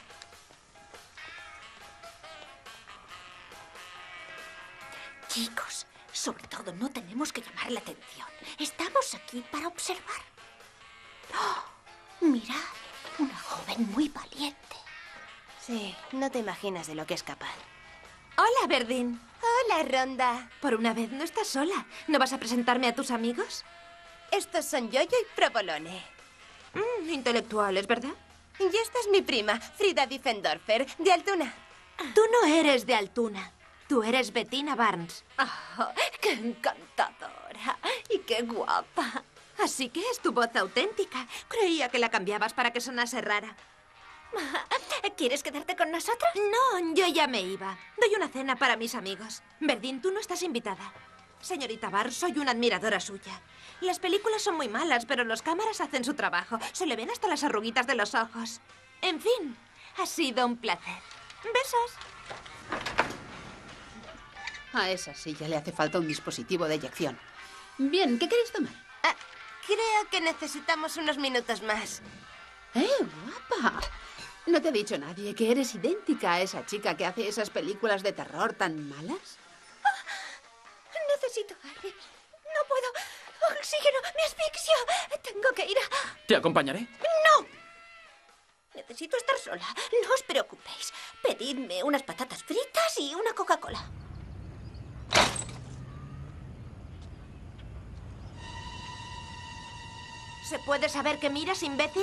Chicos, sobre todo no tenemos que llamar la atención. Estamos aquí para observar. Oh, mirad, una joven muy valiente. Sí, no te imaginas de lo que es capaz. Hola, Verdín. Hola, Ronda. Por una vez no estás sola. ¿No vas a presentarme a tus amigos? Estos son Yoyo y Provolone. Mm, intelectuales, ¿verdad? Y esta es mi prima, Frida Diffendorfer, de Altuna. Tú no eres de Altuna. Tú eres Bettina Barnes. Oh, ¡qué encantadora! Y qué guapa. Así que es tu voz auténtica. Creía que la cambiabas para que sonase rara. ¿Quieres quedarte con nosotros? No, yo ya me iba. Doy una cena para mis amigos. Verdín, tú no estás invitada. Señorita Barr, soy una admiradora suya. Las películas son muy malas, pero los cámaras hacen su trabajo. Se le ven hasta las arruguitas de los ojos. En fin, ha sido un placer. Besos. A esa silla le hace falta un dispositivo de eyección. Bien, ¿qué queréis tomar? Ah, creo que necesitamos unos minutos más. ¡Eh, guapa! ¿No te ha dicho nadie que eres idéntica a esa chica que hace esas películas de terror tan malas? Oh, necesito aire. No puedo. Oxígeno, me asfixio. Tengo que ir a... ¿Te acompañaré? ¡No! Necesito estar sola. No os preocupéis. Pedidme unas patatas fritas y una Coca-Cola. ¿Se puede saber qué miras, imbécil?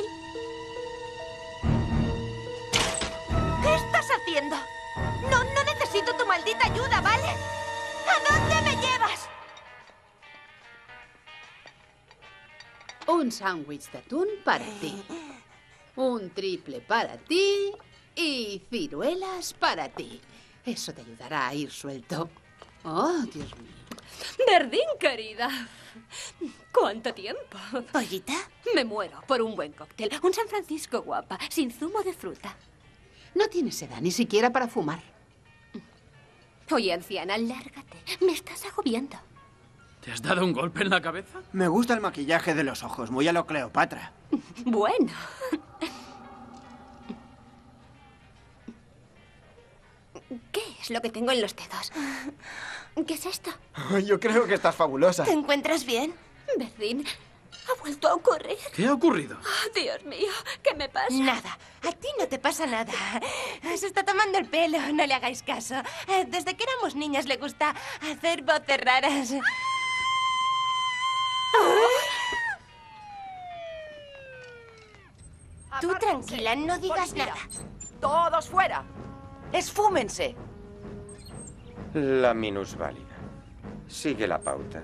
¿Qué estás haciendo? No, no necesito tu maldita ayuda, ¿vale? ¿A dónde me llevas? Un sándwich de atún para ti. Un triple para ti. Y ciruelas para ti. Eso te ayudará a ir suelto. Oh, Dios mío. Verdín, querida. ¿Cuánto tiempo? ¿Pollita? Me muero por un buen cóctel. Un San Francisco guapa, sin zumo de fruta. No tienes edad ni siquiera para fumar. Oye, anciana, lárgate. Me estás agobiando. ¿Te has dado un golpe en la cabeza? Me gusta el maquillaje de los ojos, muy a lo Cleopatra. Bueno. ¿Qué es lo que tengo en los dedos? ¿Qué es esto? Yo creo que estás fabulosa. ¿Te encuentras bien? Verdín, ha vuelto a ocurrir. ¿Qué ha ocurrido? Oh, Dios mío, ¿qué me pasa? Nada, a ti no te pasa nada. Se está tomando el pelo, no le hagáis caso. Desde que éramos niñas le gusta hacer voces raras. Tú tranquila, no digas nada. ¡Todos fuera! ¡Esfúmense! La minusválida. Sigue la pauta.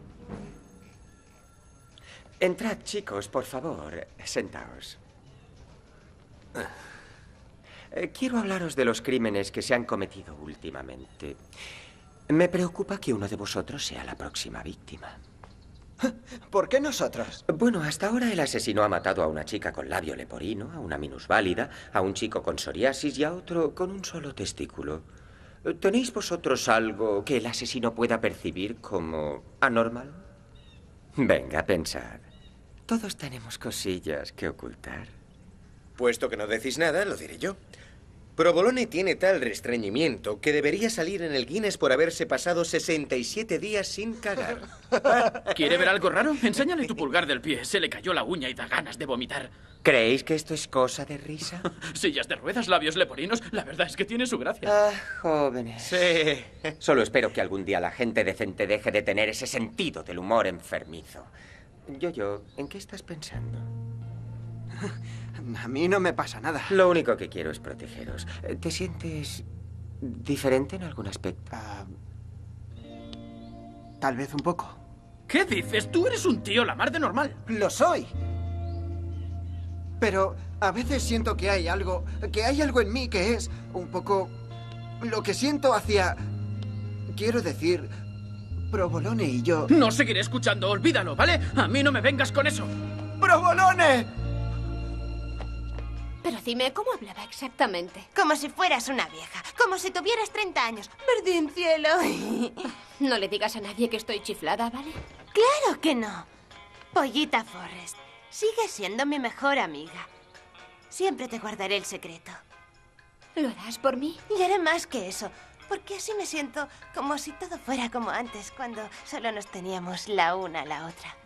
Entrad, chicos, por favor. Sentaos. Eh, Quiero hablaros de los crímenes que se han cometido últimamente. Me preocupa que uno de vosotros sea la próxima víctima. ¿Por qué nosotros? Bueno, hasta ahora el asesino ha matado a una chica con labio leporino, a una minusválida, a un chico con psoriasis y a otro con un solo testículo. ¿Tenéis vosotros algo que el asesino pueda percibir como anormal? Venga, pensad. Todos tenemos cosillas que ocultar. Puesto que no decís nada, lo diré yo. Provolone tiene tal restreñimiento que debería salir en el Guinness por haberse pasado sesenta y siete días sin cagar. ¿Quiere ver algo raro? Enséñale tu pulgar del pie. Se le cayó la uña y da ganas de vomitar. ¿Creéis que esto es cosa de risa? Sillas de ruedas, labios leporinos. La verdad es que tiene su gracia. Ah, jóvenes. Sí. Solo espero que algún día la gente decente deje de tener ese sentido del humor enfermizo. Yo-Yo, ¿en qué estás pensando? A mí no me pasa nada. Lo único que quiero es protegeros. ¿Te sientes diferente en algún aspecto? Uh, tal vez un poco. ¿Qué dices? Tú eres un tío la mar de normal. Lo soy. Pero a veces siento que hay algo, que hay algo en mí que es un poco lo que siento hacia, quiero decir, Provolone y yo... No seguiré escuchando, olvídalo, ¿vale? A mí no me vengas con eso. ¡Provolone! Pero dime, ¿cómo hablaba exactamente? Como si fueras una vieja. Como si tuvieras treinta años. Verdín, cielo. No le digas a nadie que estoy chiflada, ¿vale? Claro que no. Pollita Forrest, sigue siendo mi mejor amiga. Siempre te guardaré el secreto. ¿Lo harás por mí? Y haré más que eso. Porque así me siento como si todo fuera como antes, cuando solo nos teníamos la una a la otra.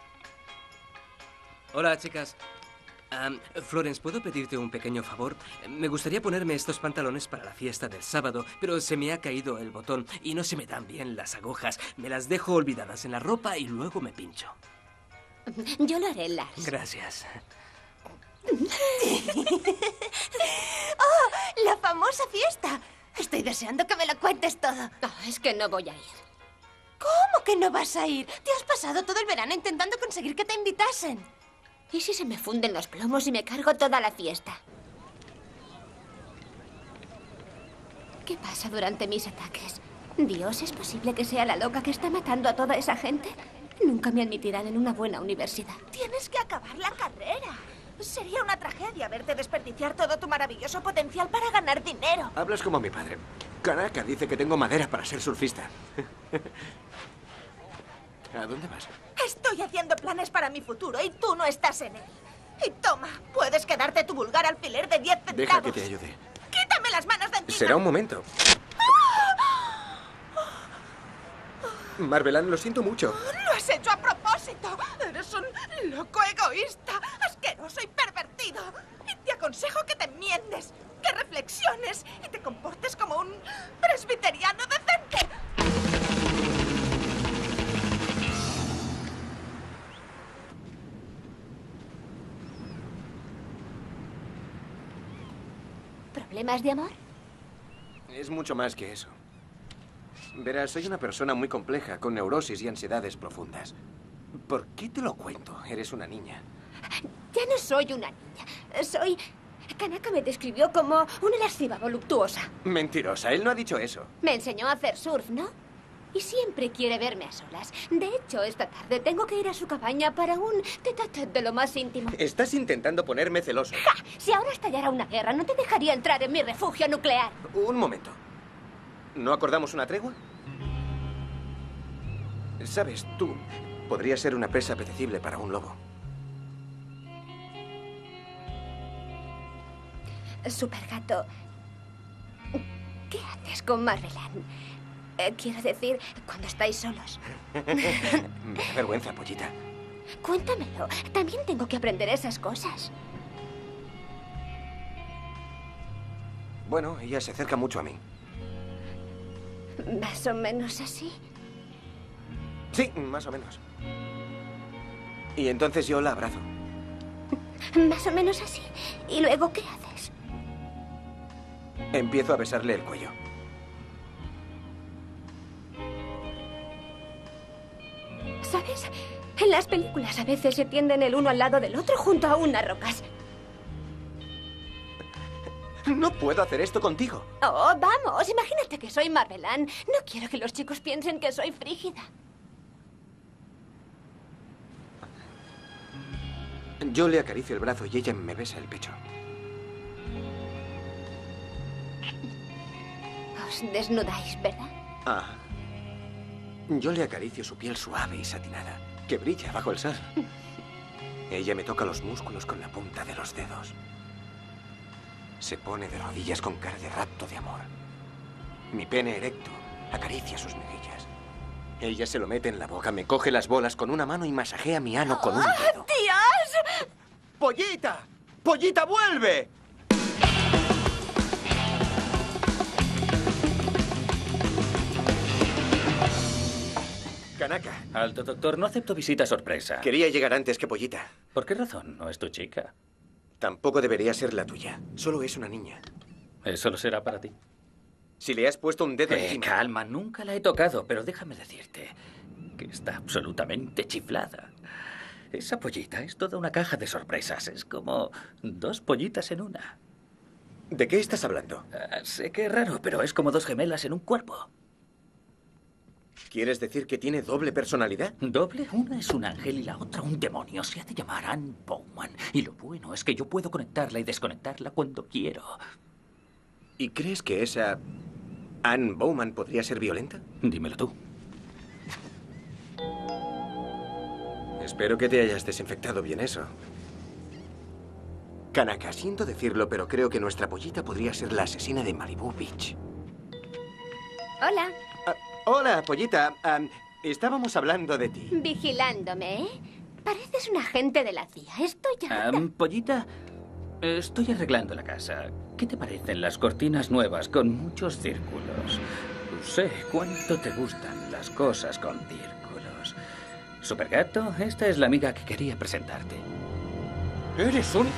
Hola, chicas. Um, Florence, ¿puedo pedirte un pequeño favor? Me gustaría ponerme estos pantalones para la fiesta del sábado, pero se me ha caído el botón y no se me dan bien las agujas. Me las dejo olvidadas en la ropa y luego me pincho. Yo lo haré, Lars. Gracias. ¡Oh! ¡La famosa fiesta! Estoy deseando que me lo cuentes todo. Oh, es que no voy a ir. ¿Cómo que no vas a ir? Te has pasado todo el verano intentando conseguir que te invitasen. ¿Y si se me funden los plomos y me cargo toda la fiesta? ¿Qué pasa durante mis ataques? Dios, ¿es posible que sea la loca que está matando a toda esa gente? Nunca me admitirán en una buena universidad. Tienes que acabar la carrera. Sería una tragedia verte desperdiciar todo tu maravilloso potencial para ganar dinero. Hablas como mi padre. Kanaka dice que tengo madera para ser surfista. ¿A dónde vas? Estoy haciendo planes para mi futuro y tú no estás en él. Y toma, puedes quedarte tu vulgar alfiler de diez centavos. Deja que te ayude. ¡Quítame las manos de encima! Será un momento. Marvelan, lo siento mucho. ¡Lo has hecho a propósito! Eres un loco egoísta, asqueroso y pervertido. Y te aconsejo que te enmiendes, que reflexiones y te comportes como un presbiteriano decente. ¿Problemas de amor? Es mucho más que eso. Verás, soy una persona muy compleja, con neurosis y ansiedades profundas. ¿Por qué te lo cuento? Eres una niña. Ya no soy una niña. Soy... Kanaka me describió como una lasciva voluptuosa. Mentirosa, él no ha dicho eso. Me enseñó a hacer surf, ¿no? Y siempre quiere verme a solas. De hecho, esta tarde tengo que ir a su cabaña para un tete-a-tete de lo más íntimo. Estás intentando ponerme celoso. ¡Ja! Si ahora estallara una guerra, no te dejaría entrar en mi refugio nuclear. Un momento. ¿No acordamos una tregua? Sabes, tú podrías ser una presa apetecible para un lobo. Supergato, ¿qué haces con Marvelan? Eh, quiero decir, cuando estáis solos. Me da vergüenza, pollita. Cuéntamelo. También tengo que aprender esas cosas. Bueno, ella se acerca mucho a mí. Más o menos así. Sí, más o menos. Y entonces yo la abrazo. Más o menos así. ¿Y luego qué haces? Empiezo a besarle el cuello. ¿Sabes? En las películas a veces se tienden el uno al lado del otro junto a unas rocas. No puedo hacer esto contigo. Oh, vamos, imagínate que soy Marvelan. No quiero que los chicos piensen que soy frígida. Yo le acaricio el brazo y ella me besa el pecho. Os desnudáis, ¿verdad? Ah. Yo le acaricio su piel suave y satinada, que brilla bajo el sol. Ella me toca los músculos con la punta de los dedos. Se pone de rodillas con cara de rapto de amor. Mi pene erecto acaricia sus mejillas. Ella se lo mete en la boca, me coge las bolas con una mano y masajea mi ano con un dedo. ¡Dios! ¡Pollita! ¡Pollita, vuelve! Kanaka. Alto, doctor, no acepto visita sorpresa. Quería llegar antes que Pollita. ¿Por qué razón? No es tu chica. Tampoco debería ser la tuya. Solo es una niña. Eso lo será para ti. Si le has puesto un dedo Eh, encima... calma, nunca la he tocado, pero déjame decirte que está absolutamente chiflada. Esa pollita es toda una caja de sorpresas. Es como dos pollitas en una. ¿De qué estás hablando? Uh, sé que es raro, pero es como dos gemelas en un cuerpo. ¿Quieres decir que tiene doble personalidad? ¿Doble? Una es un ángel y la otra un demonio. Se hace llamar Anne Bowman. Y lo bueno es que yo puedo conectarla y desconectarla cuando quiero. ¿Y crees que esa Anne Bowman podría ser violenta? Dímelo tú. Espero que te hayas desinfectado bien eso. Kanaka, siento decirlo, pero creo que nuestra pollita podría ser la asesina de Malibu Beach. Hola. Ah, hola, pollita. Ah, estábamos hablando de ti. Vigilándome, ¿eh? Pareces un agente de la C I A. Estoy ya... Um, pollita, estoy arreglando la casa. ¿Qué te parecen las cortinas nuevas con muchos círculos? Sé cuánto te gustan las cosas con círculos. Supergato, esta es la amiga que quería presentarte. Eres un...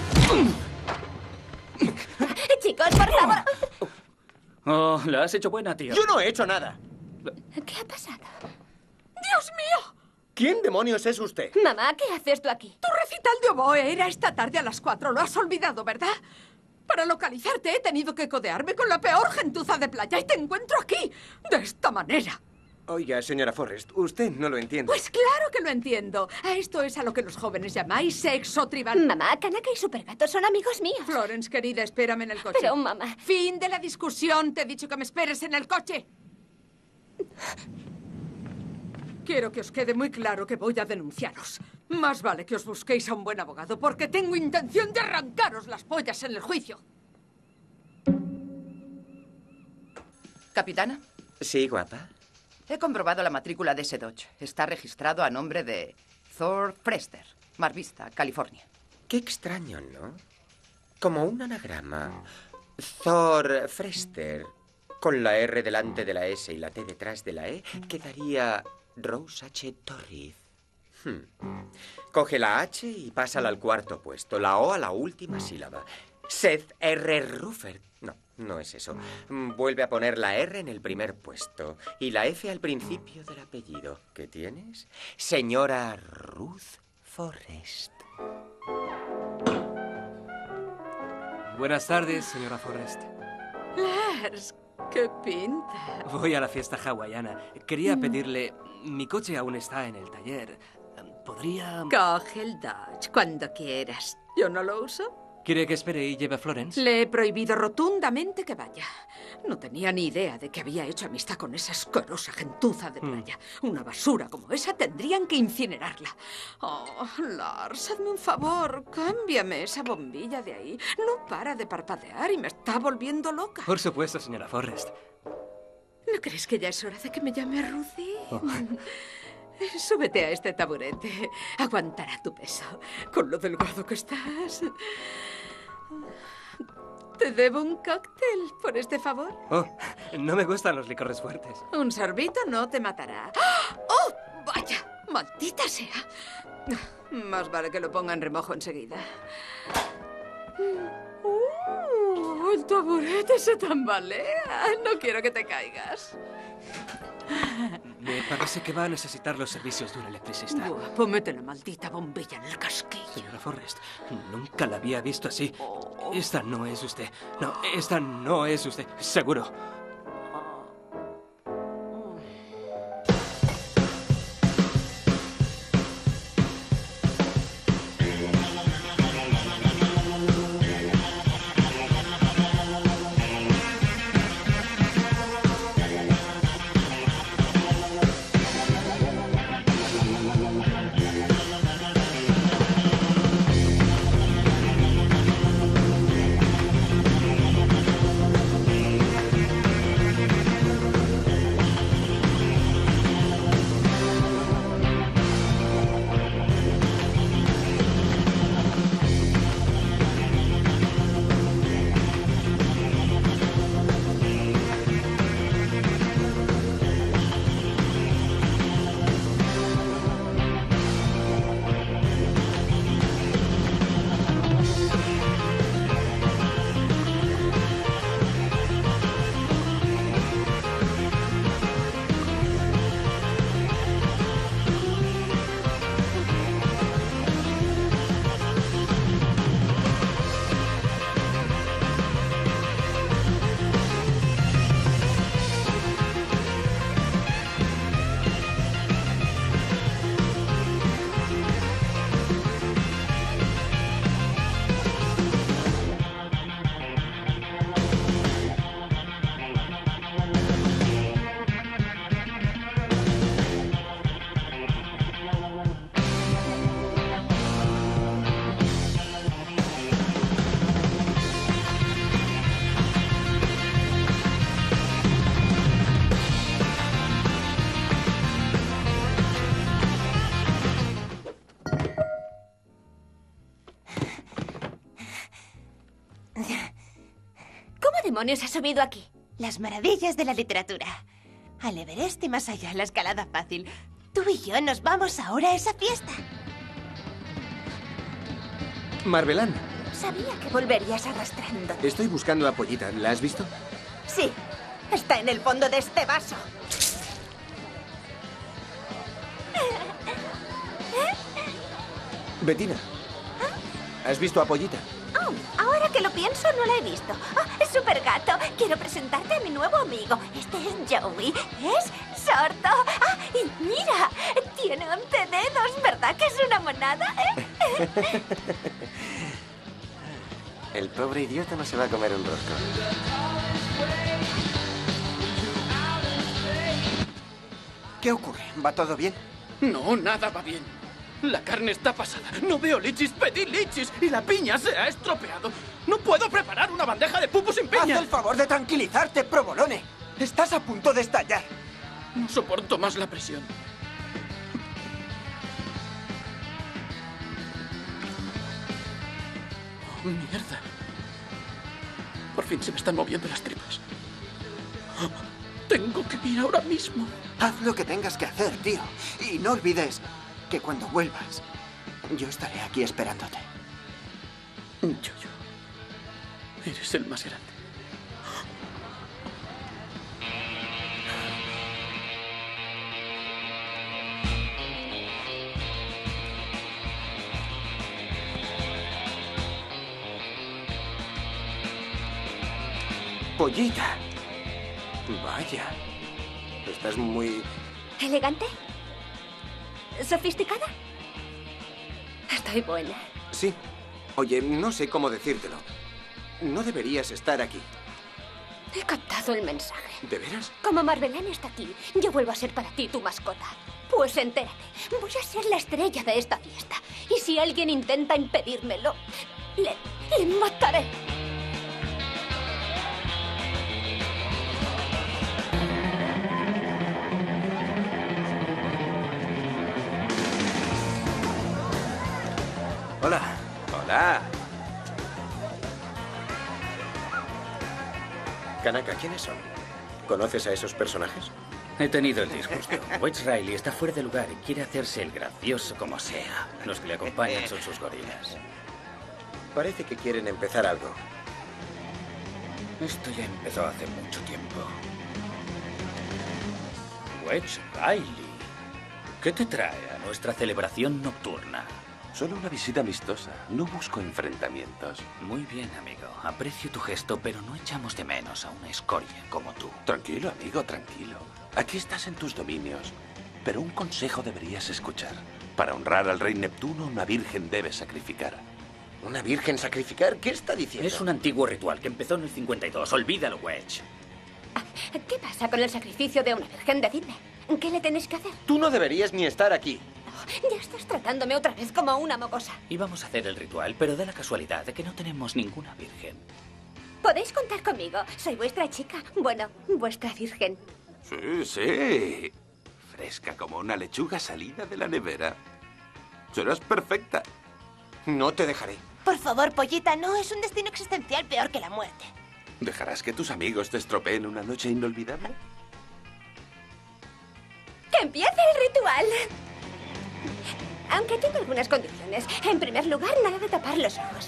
Chicos, por favor. Oh, la has hecho buena, tío. Yo no he hecho nada. ¿Qué ha pasado? ¡Dios mío! ¿Quién demonios es usted? Mamá, ¿qué haces tú aquí? Tu recital de oboe era esta tarde a las cuatro. Lo has olvidado, ¿verdad? Para localizarte he tenido que codearme con la peor gentuza de playa y te encuentro aquí, de esta manera. Oiga, señora Forrest, usted no lo entiende. Pues claro que lo entiendo. A esto es a lo que los jóvenes llamáis sexo tribal. Mamá, Kanaka y Supergato son amigos míos. Florence, querida, espérame en el coche. Pero, mamá... Fin de la discusión. Te he dicho que me esperes en el coche. Quiero que os quede muy claro que voy a denunciaros. Más vale que os busquéis a un buen abogado, porque tengo intención de arrancaros las pollas en el juicio. Capitana. Sí, guapa. He comprobado la matrícula de ese Dodge. Está registrado a nombre de Thor Frester, Mar Vista, California. Qué extraño, ¿no? Como un anagrama. Thor Frester. Con la R delante de la S y la T detrás de la E, quedaría Rose H. Torrid. Hmm. Coge la H y pásala al cuarto puesto, la O a la última sílaba. Seth R. Ruffert. No, no es eso. Vuelve a poner la R en el primer puesto y la F al principio del apellido. ¿Qué tienes? Señora Ruth Forrest. Buenas tardes, señora Forrest. Lars, qué pinta. Voy a la fiesta hawaiana. Quería pedirle... Mi coche aún está en el taller. ¿Podría...? Coge el Dodge cuando quieras. ¿Yo no lo uso? ¿Quiere que espere y lleve a Florence? Le he prohibido rotundamente que vaya. No tenía ni idea de que había hecho amistad con esa asquerosa gentuza de playa. Mm. Una basura como esa tendrían que incinerarla. Oh, Lars, hazme un favor. Cámbiame esa bombilla de ahí. No para de parpadear y me está volviendo loca. Por supuesto, señora Forrest. ¿No crees que ya es hora de que me llame Ruthie? Oh. Súbete a este taburete. Aguantará tu peso. Con lo delgado que estás. ¿Te debo un cóctel por este favor? Oh, no me gustan los licores fuertes. Un sorbito no te matará. ¡Oh, vaya! ¡Maldita sea! Más vale que lo ponga en remojo enseguida. ¡Uh! El taburete se tambalea. No quiero que te caigas. Me parece que va a necesitar los servicios de un electricista. Guapo, mete la maldita bombilla en el casquillo. Señora Forrest, nunca la había visto así. Esta no es usted. No, esta no es usted. Seguro. ¿Cómo demonios has subido aquí? Las maravillas de la literatura. Al Everest y más allá, la escalada fácil. Tú y yo nos vamos ahora a esa fiesta. Marbelán, Sabía que volverías arrastrando. estoy buscando a Pollita. ¿La has visto? Sí, está en el fondo de este vaso. Bettina, ¿has visto a Pollita? Oh, ahora que lo pienso, no la he visto. Oh, es súper gato. Quiero presentarte a mi nuevo amigo. Este es Joey. Es sordo. Ah, y mira, tiene once dedos. ¿Verdad que es una monada? ¿Eh? El pobre idiota no se va a comer un rosco. ¿Qué ocurre? ¿Va todo bien? No, nada va bien. La carne está pasada. No veo lichis, pedí lichis y la piña se ha estropeado. No puedo preparar una bandeja de pupu sin piña. Haz el favor de tranquilizarte, Provolone. Estás a punto de estallar. No soporto más la presión. Oh, mierda. Por fin se me están moviendo las tripas. Tengo que ir ahora mismo. Haz lo que tengas que hacer, tío. Y no olvides que cuando vuelvas, yo estaré aquí esperándote. Yo, yo. Eres el más grande. Pollita. Vaya. Estás muy... ¿Elegante? ¿Sofisticada? Estoy buena. Sí. Oye, no sé cómo decírtelo. No deberías estar aquí. He captado el mensaje. ¿De veras? Como Marbelán está aquí, yo vuelvo a ser para ti tu mascota. Pues entérate, voy a ser la estrella de esta fiesta. Y si alguien intenta impedírmelo, le, le mataré. Hola. Hola. Kanaka, ¿quiénes son? ¿Conoces a esos personajes? He tenido el disgusto. Wedge Riley está fuera de lugar y quiere hacerse el gracioso como sea. Los que le acompañan son sus gorilas. Parece que quieren empezar algo. Esto ya empezó hace mucho tiempo. Wedge Riley, ¿qué te trae a nuestra celebración nocturna? Solo una visita amistosa. No busco enfrentamientos. Muy bien, amigo. Aprecio tu gesto, pero no echamos de menos a una escoria como tú. Tranquilo, amigo, tranquilo. Aquí estás en tus dominios. Pero un consejo deberías escuchar. Para honrar al rey Neptuno, una virgen debe sacrificar. ¿Una virgen sacrificar? ¿Qué está diciendo? Es un antiguo ritual que empezó en el cincuenta y dos. Olvídalo, Wedge. ¿Qué pasa con el sacrificio de una virgen? Decidme. ¿Qué le tenéis que hacer? Tú no deberías ni estar aquí. Ya estás tratándome otra vez como una mocosa. Íbamos a hacer el ritual, pero da la casualidad de que no tenemos ninguna virgen. Podéis contar conmigo. Soy vuestra chica. Bueno, vuestra virgen. Sí, sí. Fresca como una lechuga salida de la nevera. Serás perfecta. No te dejaré. Por favor, Pollita, no es un destino existencial peor que la muerte. ¿Dejarás que tus amigos te estropeen una noche inolvidable? ¡Que empiece el ritual! Aunque tengo algunas condiciones. En primer lugar, nada de tapar los ojos.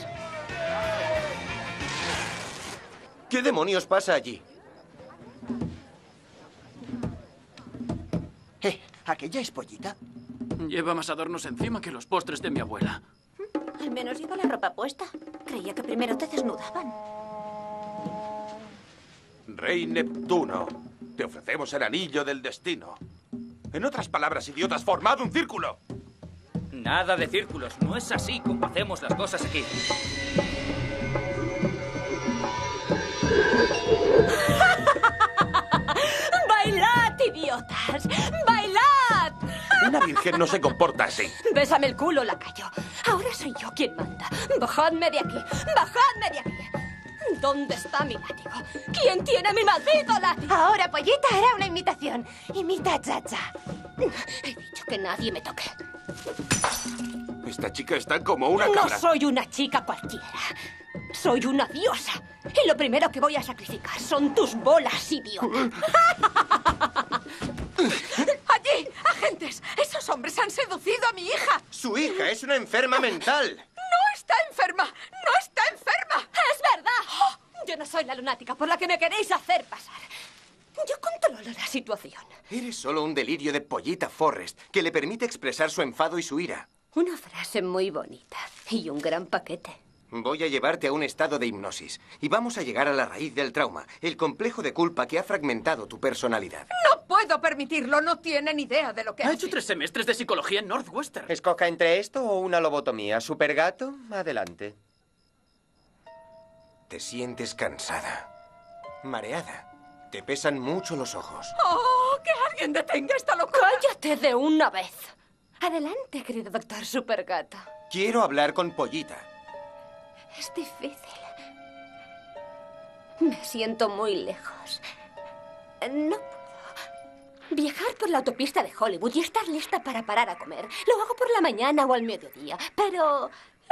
¿Qué demonios pasa allí? Eh, ¿aquella es Pollita? Lleva más adornos encima que los postres de mi abuela. Al menos lleva la ropa puesta. Creía que primero te desnudaban. Rey Neptuno, te ofrecemos el anillo del destino. En otras palabras, idiotas, formad un círculo. Nada de círculos. No es así como hacemos las cosas aquí. ¡Bailad, idiotas! ¡Bailad! Una virgen no se comporta así. Bésame el culo, lacayo. Ahora soy yo quien manda. Bajadme de aquí. Bajadme de aquí. ¿Dónde está mi látigo? ¿Quién tiene mi maldito látigo? Ahora, Pollita, hará una imitación. Imita a Chacha. He dicho que nadie me toque. Esta chica está como una No cabra. soy una chica cualquiera. soy una diosa. Y lo primero que voy a sacrificar son tus bolas, idiota. ¡Allí! ¡Agentes! ¡Esos hombres han seducido a mi hija! Su hija es una enferma mental. ¡No está enferma! ¡No está enferma! ¡Es verdad! Yo no soy la lunática por la que me queréis hacer pasar. Yo controlo la situación. Eres solo un delirio de Pollita Forrest que le permite expresar su enfado y su ira. Una frase muy bonita y un gran paquete. Voy a llevarte a un estado de hipnosis y vamos a llegar a la raíz del trauma, el complejo de culpa que ha fragmentado tu personalidad. ¡No puedo permitirlo! No tienen idea de lo que Ha hace. hecho tres semestres de psicología en Northwestern. Escoja entre esto o una lobotomía. Supergato, adelante. Te sientes cansada, mareada. Te pesan mucho los ojos. ¡Oh! ¡Que alguien detenga esta locura! ¡Cállate de una vez! Adelante, querido doctor Supergato. Quiero hablar con Pollita. Es difícil. Me siento muy lejos. No puedo viajar por la autopista de Hollywood y estar lista para parar a comer. Lo hago por la mañana o al mediodía, pero...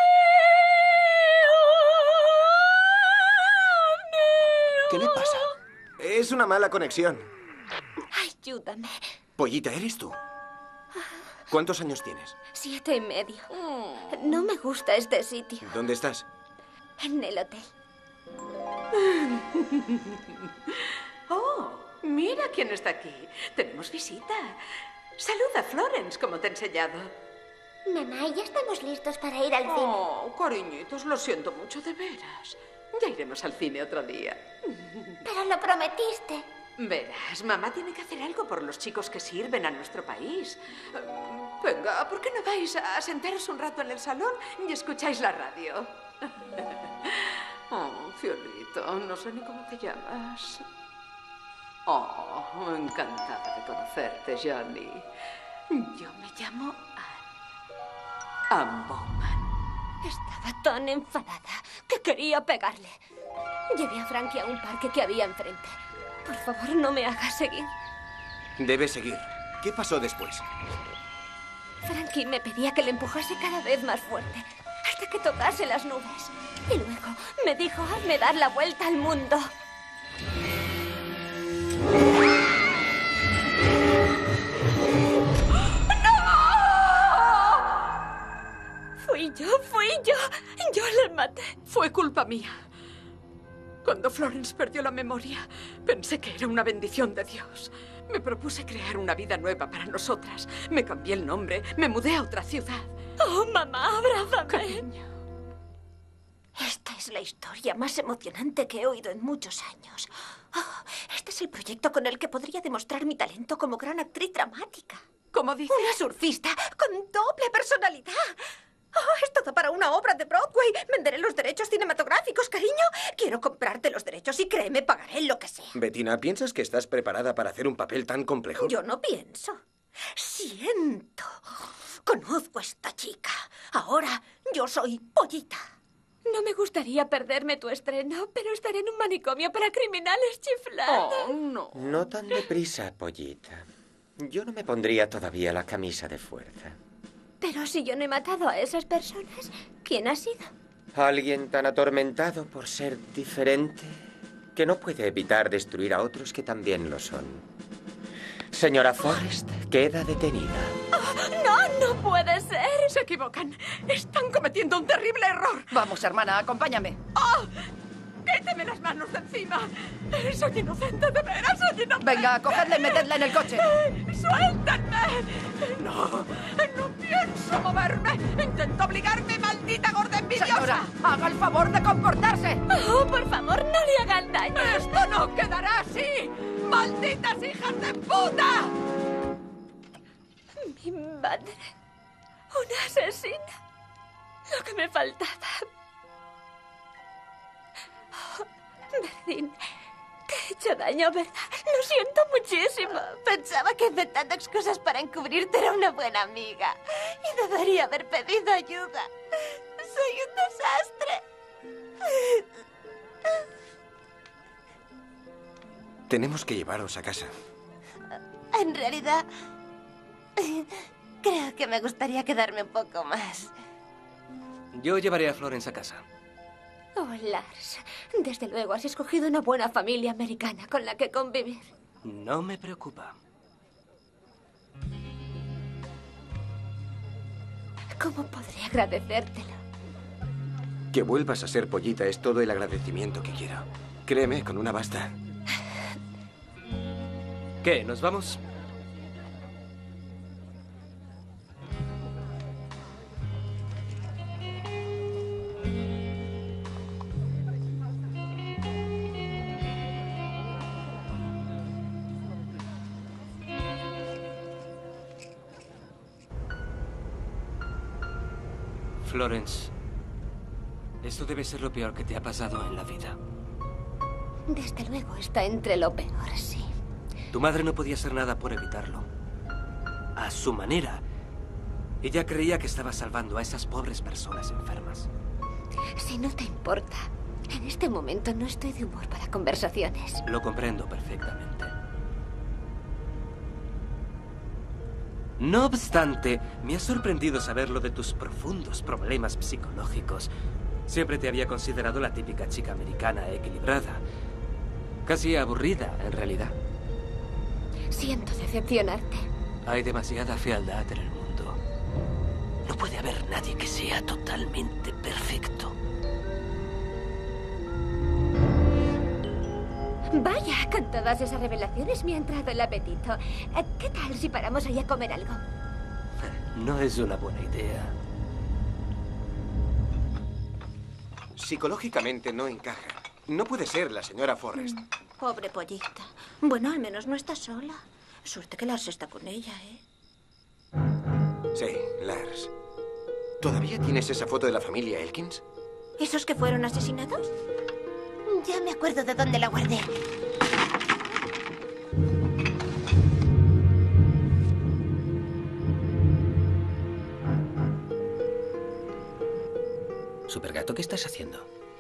¿Qué le pasa? Es una mala conexión. Ayúdame. Pollita, ¿eres tú? ¿Cuántos años tienes? Siete y medio. No me gusta este sitio. ¿Dónde estás? En el hotel. ¡Oh! Mira quién está aquí. Tenemos visita. Saluda, Florence, como te he enseñado. Mamá, ya estamos listos para ir al cine. Oh, cariñitos, lo siento mucho, de veras. Ya iremos al cine otro día. Pero lo prometiste. Verás, mamá tiene que hacer algo por los chicos que sirven a nuestro país. Venga, ¿por qué no vais a sentaros un rato en el salón y escucháis la radio? Oh, Fiorito, no sé ni cómo te llamas. Oh, encantada de conocerte, Johnny. Yo me llamo Anne. Anne Bowman. Estaba tan enfadada que quería pegarle. Llevé a Frankie a un parque que había enfrente. Por favor, no me hagas seguir. Debes seguir. ¿Qué pasó después? Frankie me pedía que le empujase cada vez más fuerte, hasta que tocase las nubes. Y luego me dijo, hazme dar la vuelta al mundo. Fui yo, fui yo. Yo le maté. Fue culpa mía. Cuando Florence perdió la memoria, pensé que era una bendición de Dios. Me propuse crear una vida nueva para nosotras. Me cambié el nombre, me mudé a otra ciudad. Oh, mamá, abrázame. Cariño. Esta es la historia más emocionante que he oído en muchos años. Oh, este es el proyecto con el que podría demostrar mi talento como gran actriz dramática. ¿Cómo dices? Una surfista con doble personalidad. Oh, es todo para una obra de Broadway. Venderé los derechos cinematográficos, cariño. Quiero comprarte los derechos y créeme, pagaré lo que sea. Bettina, ¿piensas que estás preparada para hacer un papel tan complejo? Yo no pienso. Siento. Conozco a esta chica. Ahora yo soy Pollita. No me gustaría perderme tu estreno, pero estaré en un manicomio para criminales chiflados. Oh, no. No tan deprisa, Pollita. Yo no me pondría todavía la camisa de fuerza. Pero si yo no he matado a esas personas, ¿quién ha sido? Alguien tan atormentado por ser diferente que no puede evitar destruir a otros que también lo son. Señora Forrest, queda detenida. Oh, no, no puede ser. Se equivocan. Están cometiendo un terrible error. Vamos, hermana, acompáñame. ¡Oh! ¡Quíteme las manos de encima! Soy inocente, de veras, soy inocente. Venga, cogedla y metedla en el coche. ¡Suéltenme! No, no pienso moverme. Intento obligarme, maldita gorda envidiosa. Señora, haga el favor de comportarse. Oh, por favor, no le hagan daño. ¡Esto no quedará así! ¡Malditas hijas de puta! Mi madre. Una asesina. Lo que me faltaba. Oh, Berlín, te he hecho daño, ¿verdad? Lo siento muchísimo. Pensaba que inventando excusas para encubrirte era una buena amiga. Y debería haber pedido ayuda. Soy un desastre. Tenemos que llevaros a casa. En realidad, creo que me gustaría quedarme un poco más. Yo llevaré a Florence a casa. Oh, Lars, desde luego has escogido una buena familia americana con la que convivir. No me preocupa. ¿Cómo podré agradecértelo? Que vuelvas a ser pollita es todo el agradecimiento que quiero. Créeme, con una basta. ¿Qué? ¿Nos vamos? Florence, esto debe ser lo peor que te ha pasado en la vida. Desde luego está entre lo peor, sí. Tu madre no podía hacer nada por evitarlo. A su manera, ella creía que estaba salvando a esas pobres personas enfermas. Si no te importa, en este momento no estoy de humor para conversaciones. Lo comprendo perfectamente. No obstante, me ha sorprendido saber lo de tus profundos problemas psicológicos. Siempre te había considerado la típica chica americana equilibrada. Casi aburrida, en realidad. Siento decepcionarte. Hay demasiada fealdad en el mundo. No puede haber nadie que sea totalmente perfecto. Vaya, con todas esas revelaciones me ha entrado el apetito. ¿Qué tal si paramos ahí a comer algo? No es una buena idea. Psicológicamente no encaja. No puede ser la señora Forrest. Mm, pobre pollita. Bueno, al menos no está sola. Suerte que Lars está con ella, ¿eh? Sí, Lars. ¿Todavía tienes esa foto de la familia Elkins? ¿Esos que fueron asesinados? Ya me acuerdo de dónde la guardé. Supergato, ¿qué estás haciendo?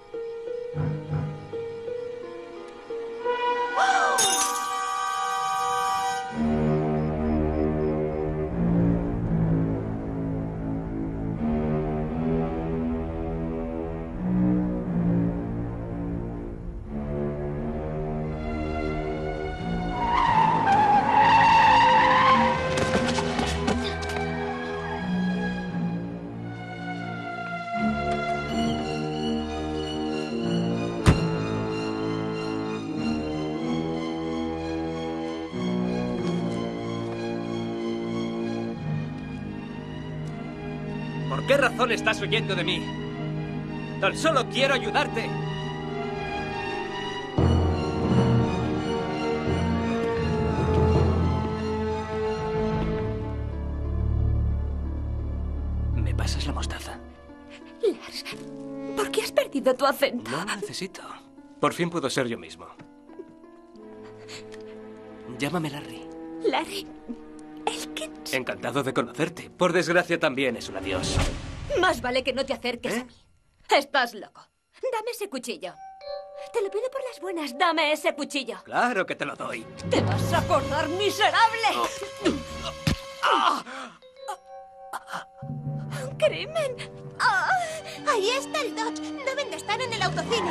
¿Por qué razón estás huyendo de mí? Tan solo quiero ayudarte. ¿Me pasas la mostaza? Lars, ¿por qué has perdido tu acento? No lo necesito. Por fin puedo ser yo mismo. Llámame Larry. Larry Elkins. Encantado de conocerte. Por desgracia también es un adiós. Más vale que no te acerques ¿Eh? a mí. Estás loco. Dame ese cuchillo. Te lo pido por las buenas. Dame ese cuchillo. Claro que te lo doy. ¡Te vas a acordar, miserable! Oh. ¡Un crimen! ¡Ah! Ahí está el Dodge. Deben de estar en el autocine.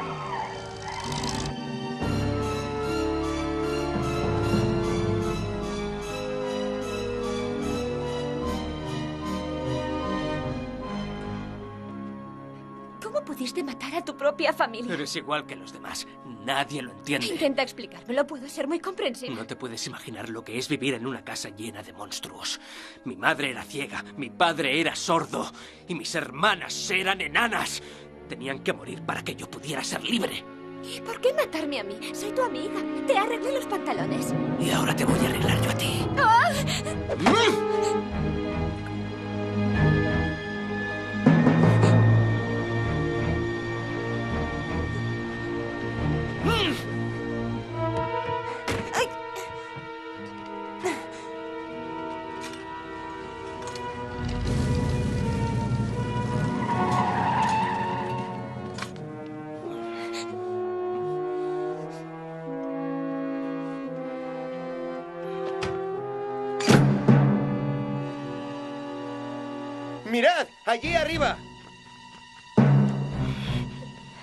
¿Cómo pudiste matar a tu propia familia? Eres igual que los demás. Nadie lo entiende. Intenta explicármelo. Puedo ser muy comprensiva. No te puedes imaginar lo que es vivir en una casa llena de monstruos. Mi madre era ciega, mi padre era sordo y mis hermanas eran enanas. Tenían que morir para que yo pudiera ser libre. ¿Y por qué matarme a mí? Soy tu amiga. Te arreglé los pantalones. Y ahora te voy a arreglar yo a ti. ¡Ah! ¡Mirad! ¡Allí arriba!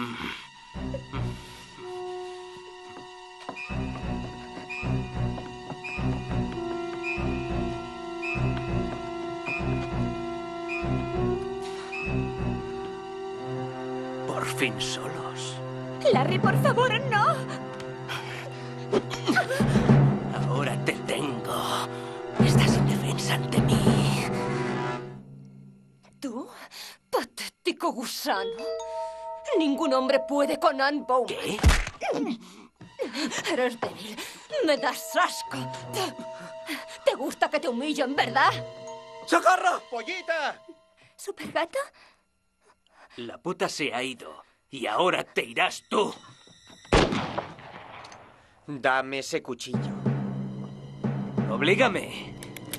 Por fin solos. Larry, por favor, no. Ahora te tengo. Estás indefensa ante mí. ¿Tú? Patético gusano. Ningún hombre puede con Anne Bowman. ¿Qué? Eres débil. Me das asco. ¿Te gusta que te humillen, verdad? ¡Socorro! ¡Pollita! ¿Supergato? La puta se ha ido. Y ahora te irás tú. Dame ese cuchillo. Oblígame.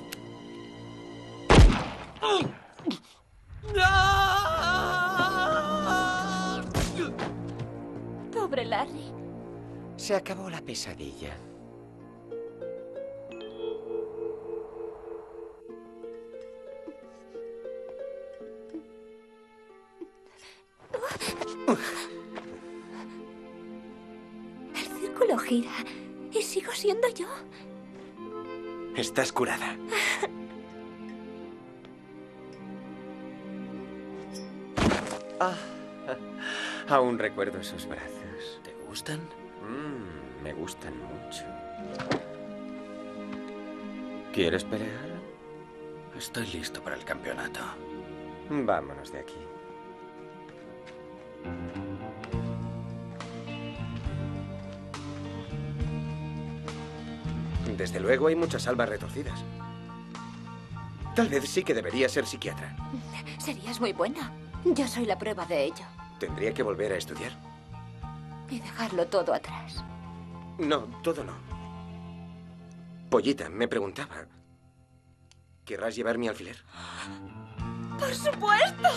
Pobre Larry. Se acabó la pesadilla. El círculo gira y sigo siendo yo. Estás curada. Ah, aún recuerdo esos brazos. ¿Te gustan? Mm, me gustan mucho. ¿Quieres pelear? Estoy listo para el campeonato. Vámonos de aquí. Desde luego hay muchas almas retorcidas. Tal vez sí que debería ser psiquiatra. Serías muy buena. Yo soy la prueba de ello. Tendría que volver a estudiar. Y dejarlo todo atrás. No, todo no. Pollita, me preguntaba. ¿Querrás llevar mi alfiler? ¡Por supuesto!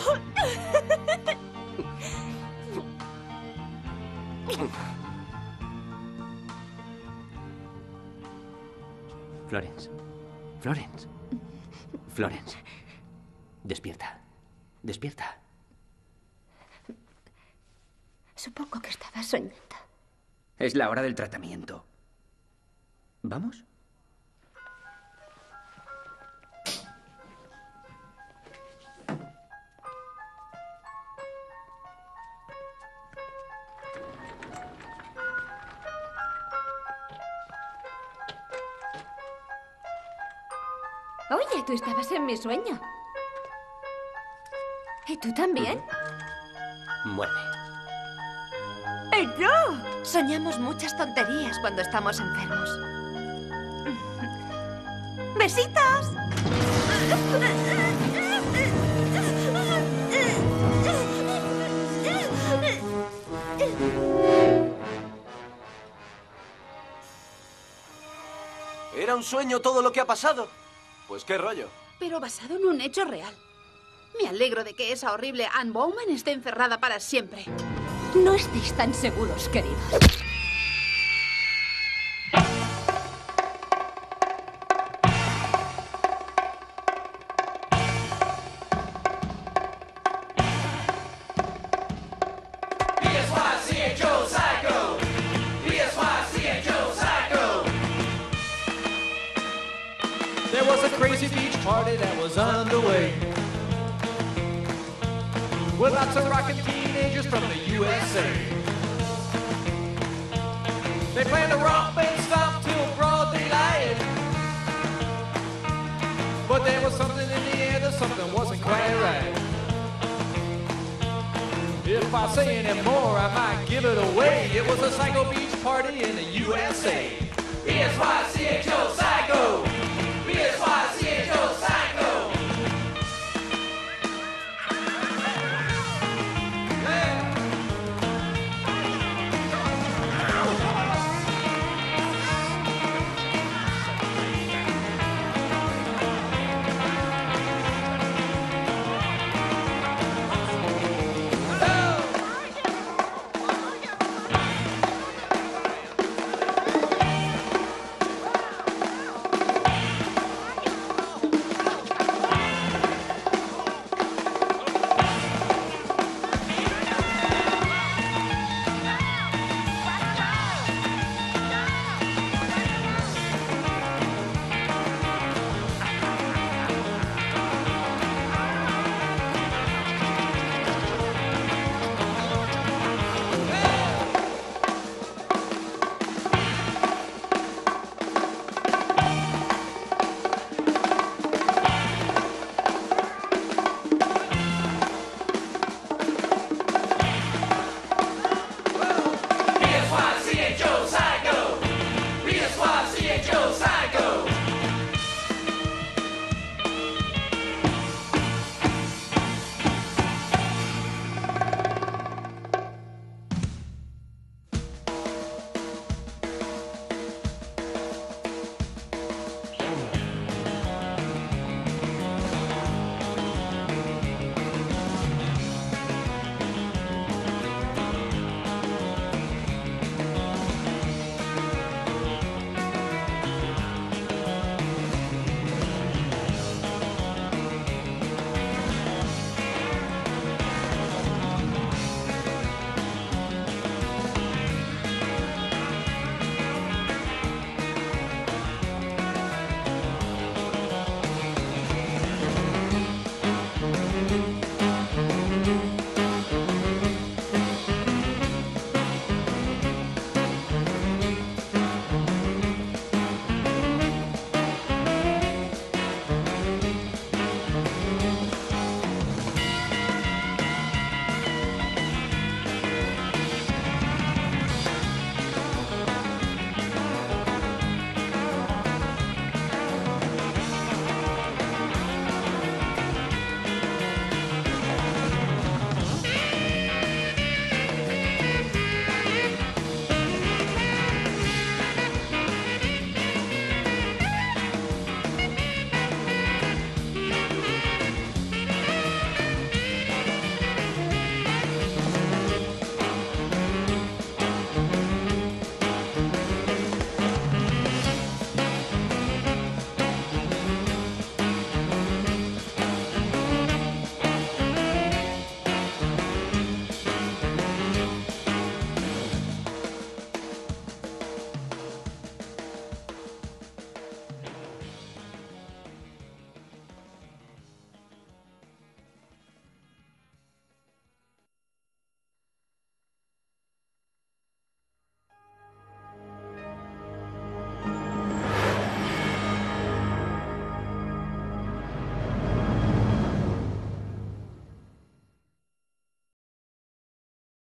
Florence. Florence. Florence. Despierta. Despierta. Supongo que estaba soñando. Es la hora del tratamiento. ¿Vamos? Oye, tú estabas en mi sueño. ¿Y tú también? Muere. ¡Y yo! Soñamos muchas tonterías cuando estamos enfermos. ¡Besitos! Era un sueño todo lo que ha pasado. Pues qué rollo. Pero basado en un hecho real. Me alegro de que esa horrible Anne Bowman esté encerrada para siempre. No estéis tan seguros, queridos. There was a crazy beach party that was underway, with lots of rockin' teenagers from the U S A. They planned to romp and stomp till broad daylight, but there was something in the air that something wasn't quite right. If I say any more, I might give it away. It was a psycho beach party in the U S A. E S Y C H O Psycho.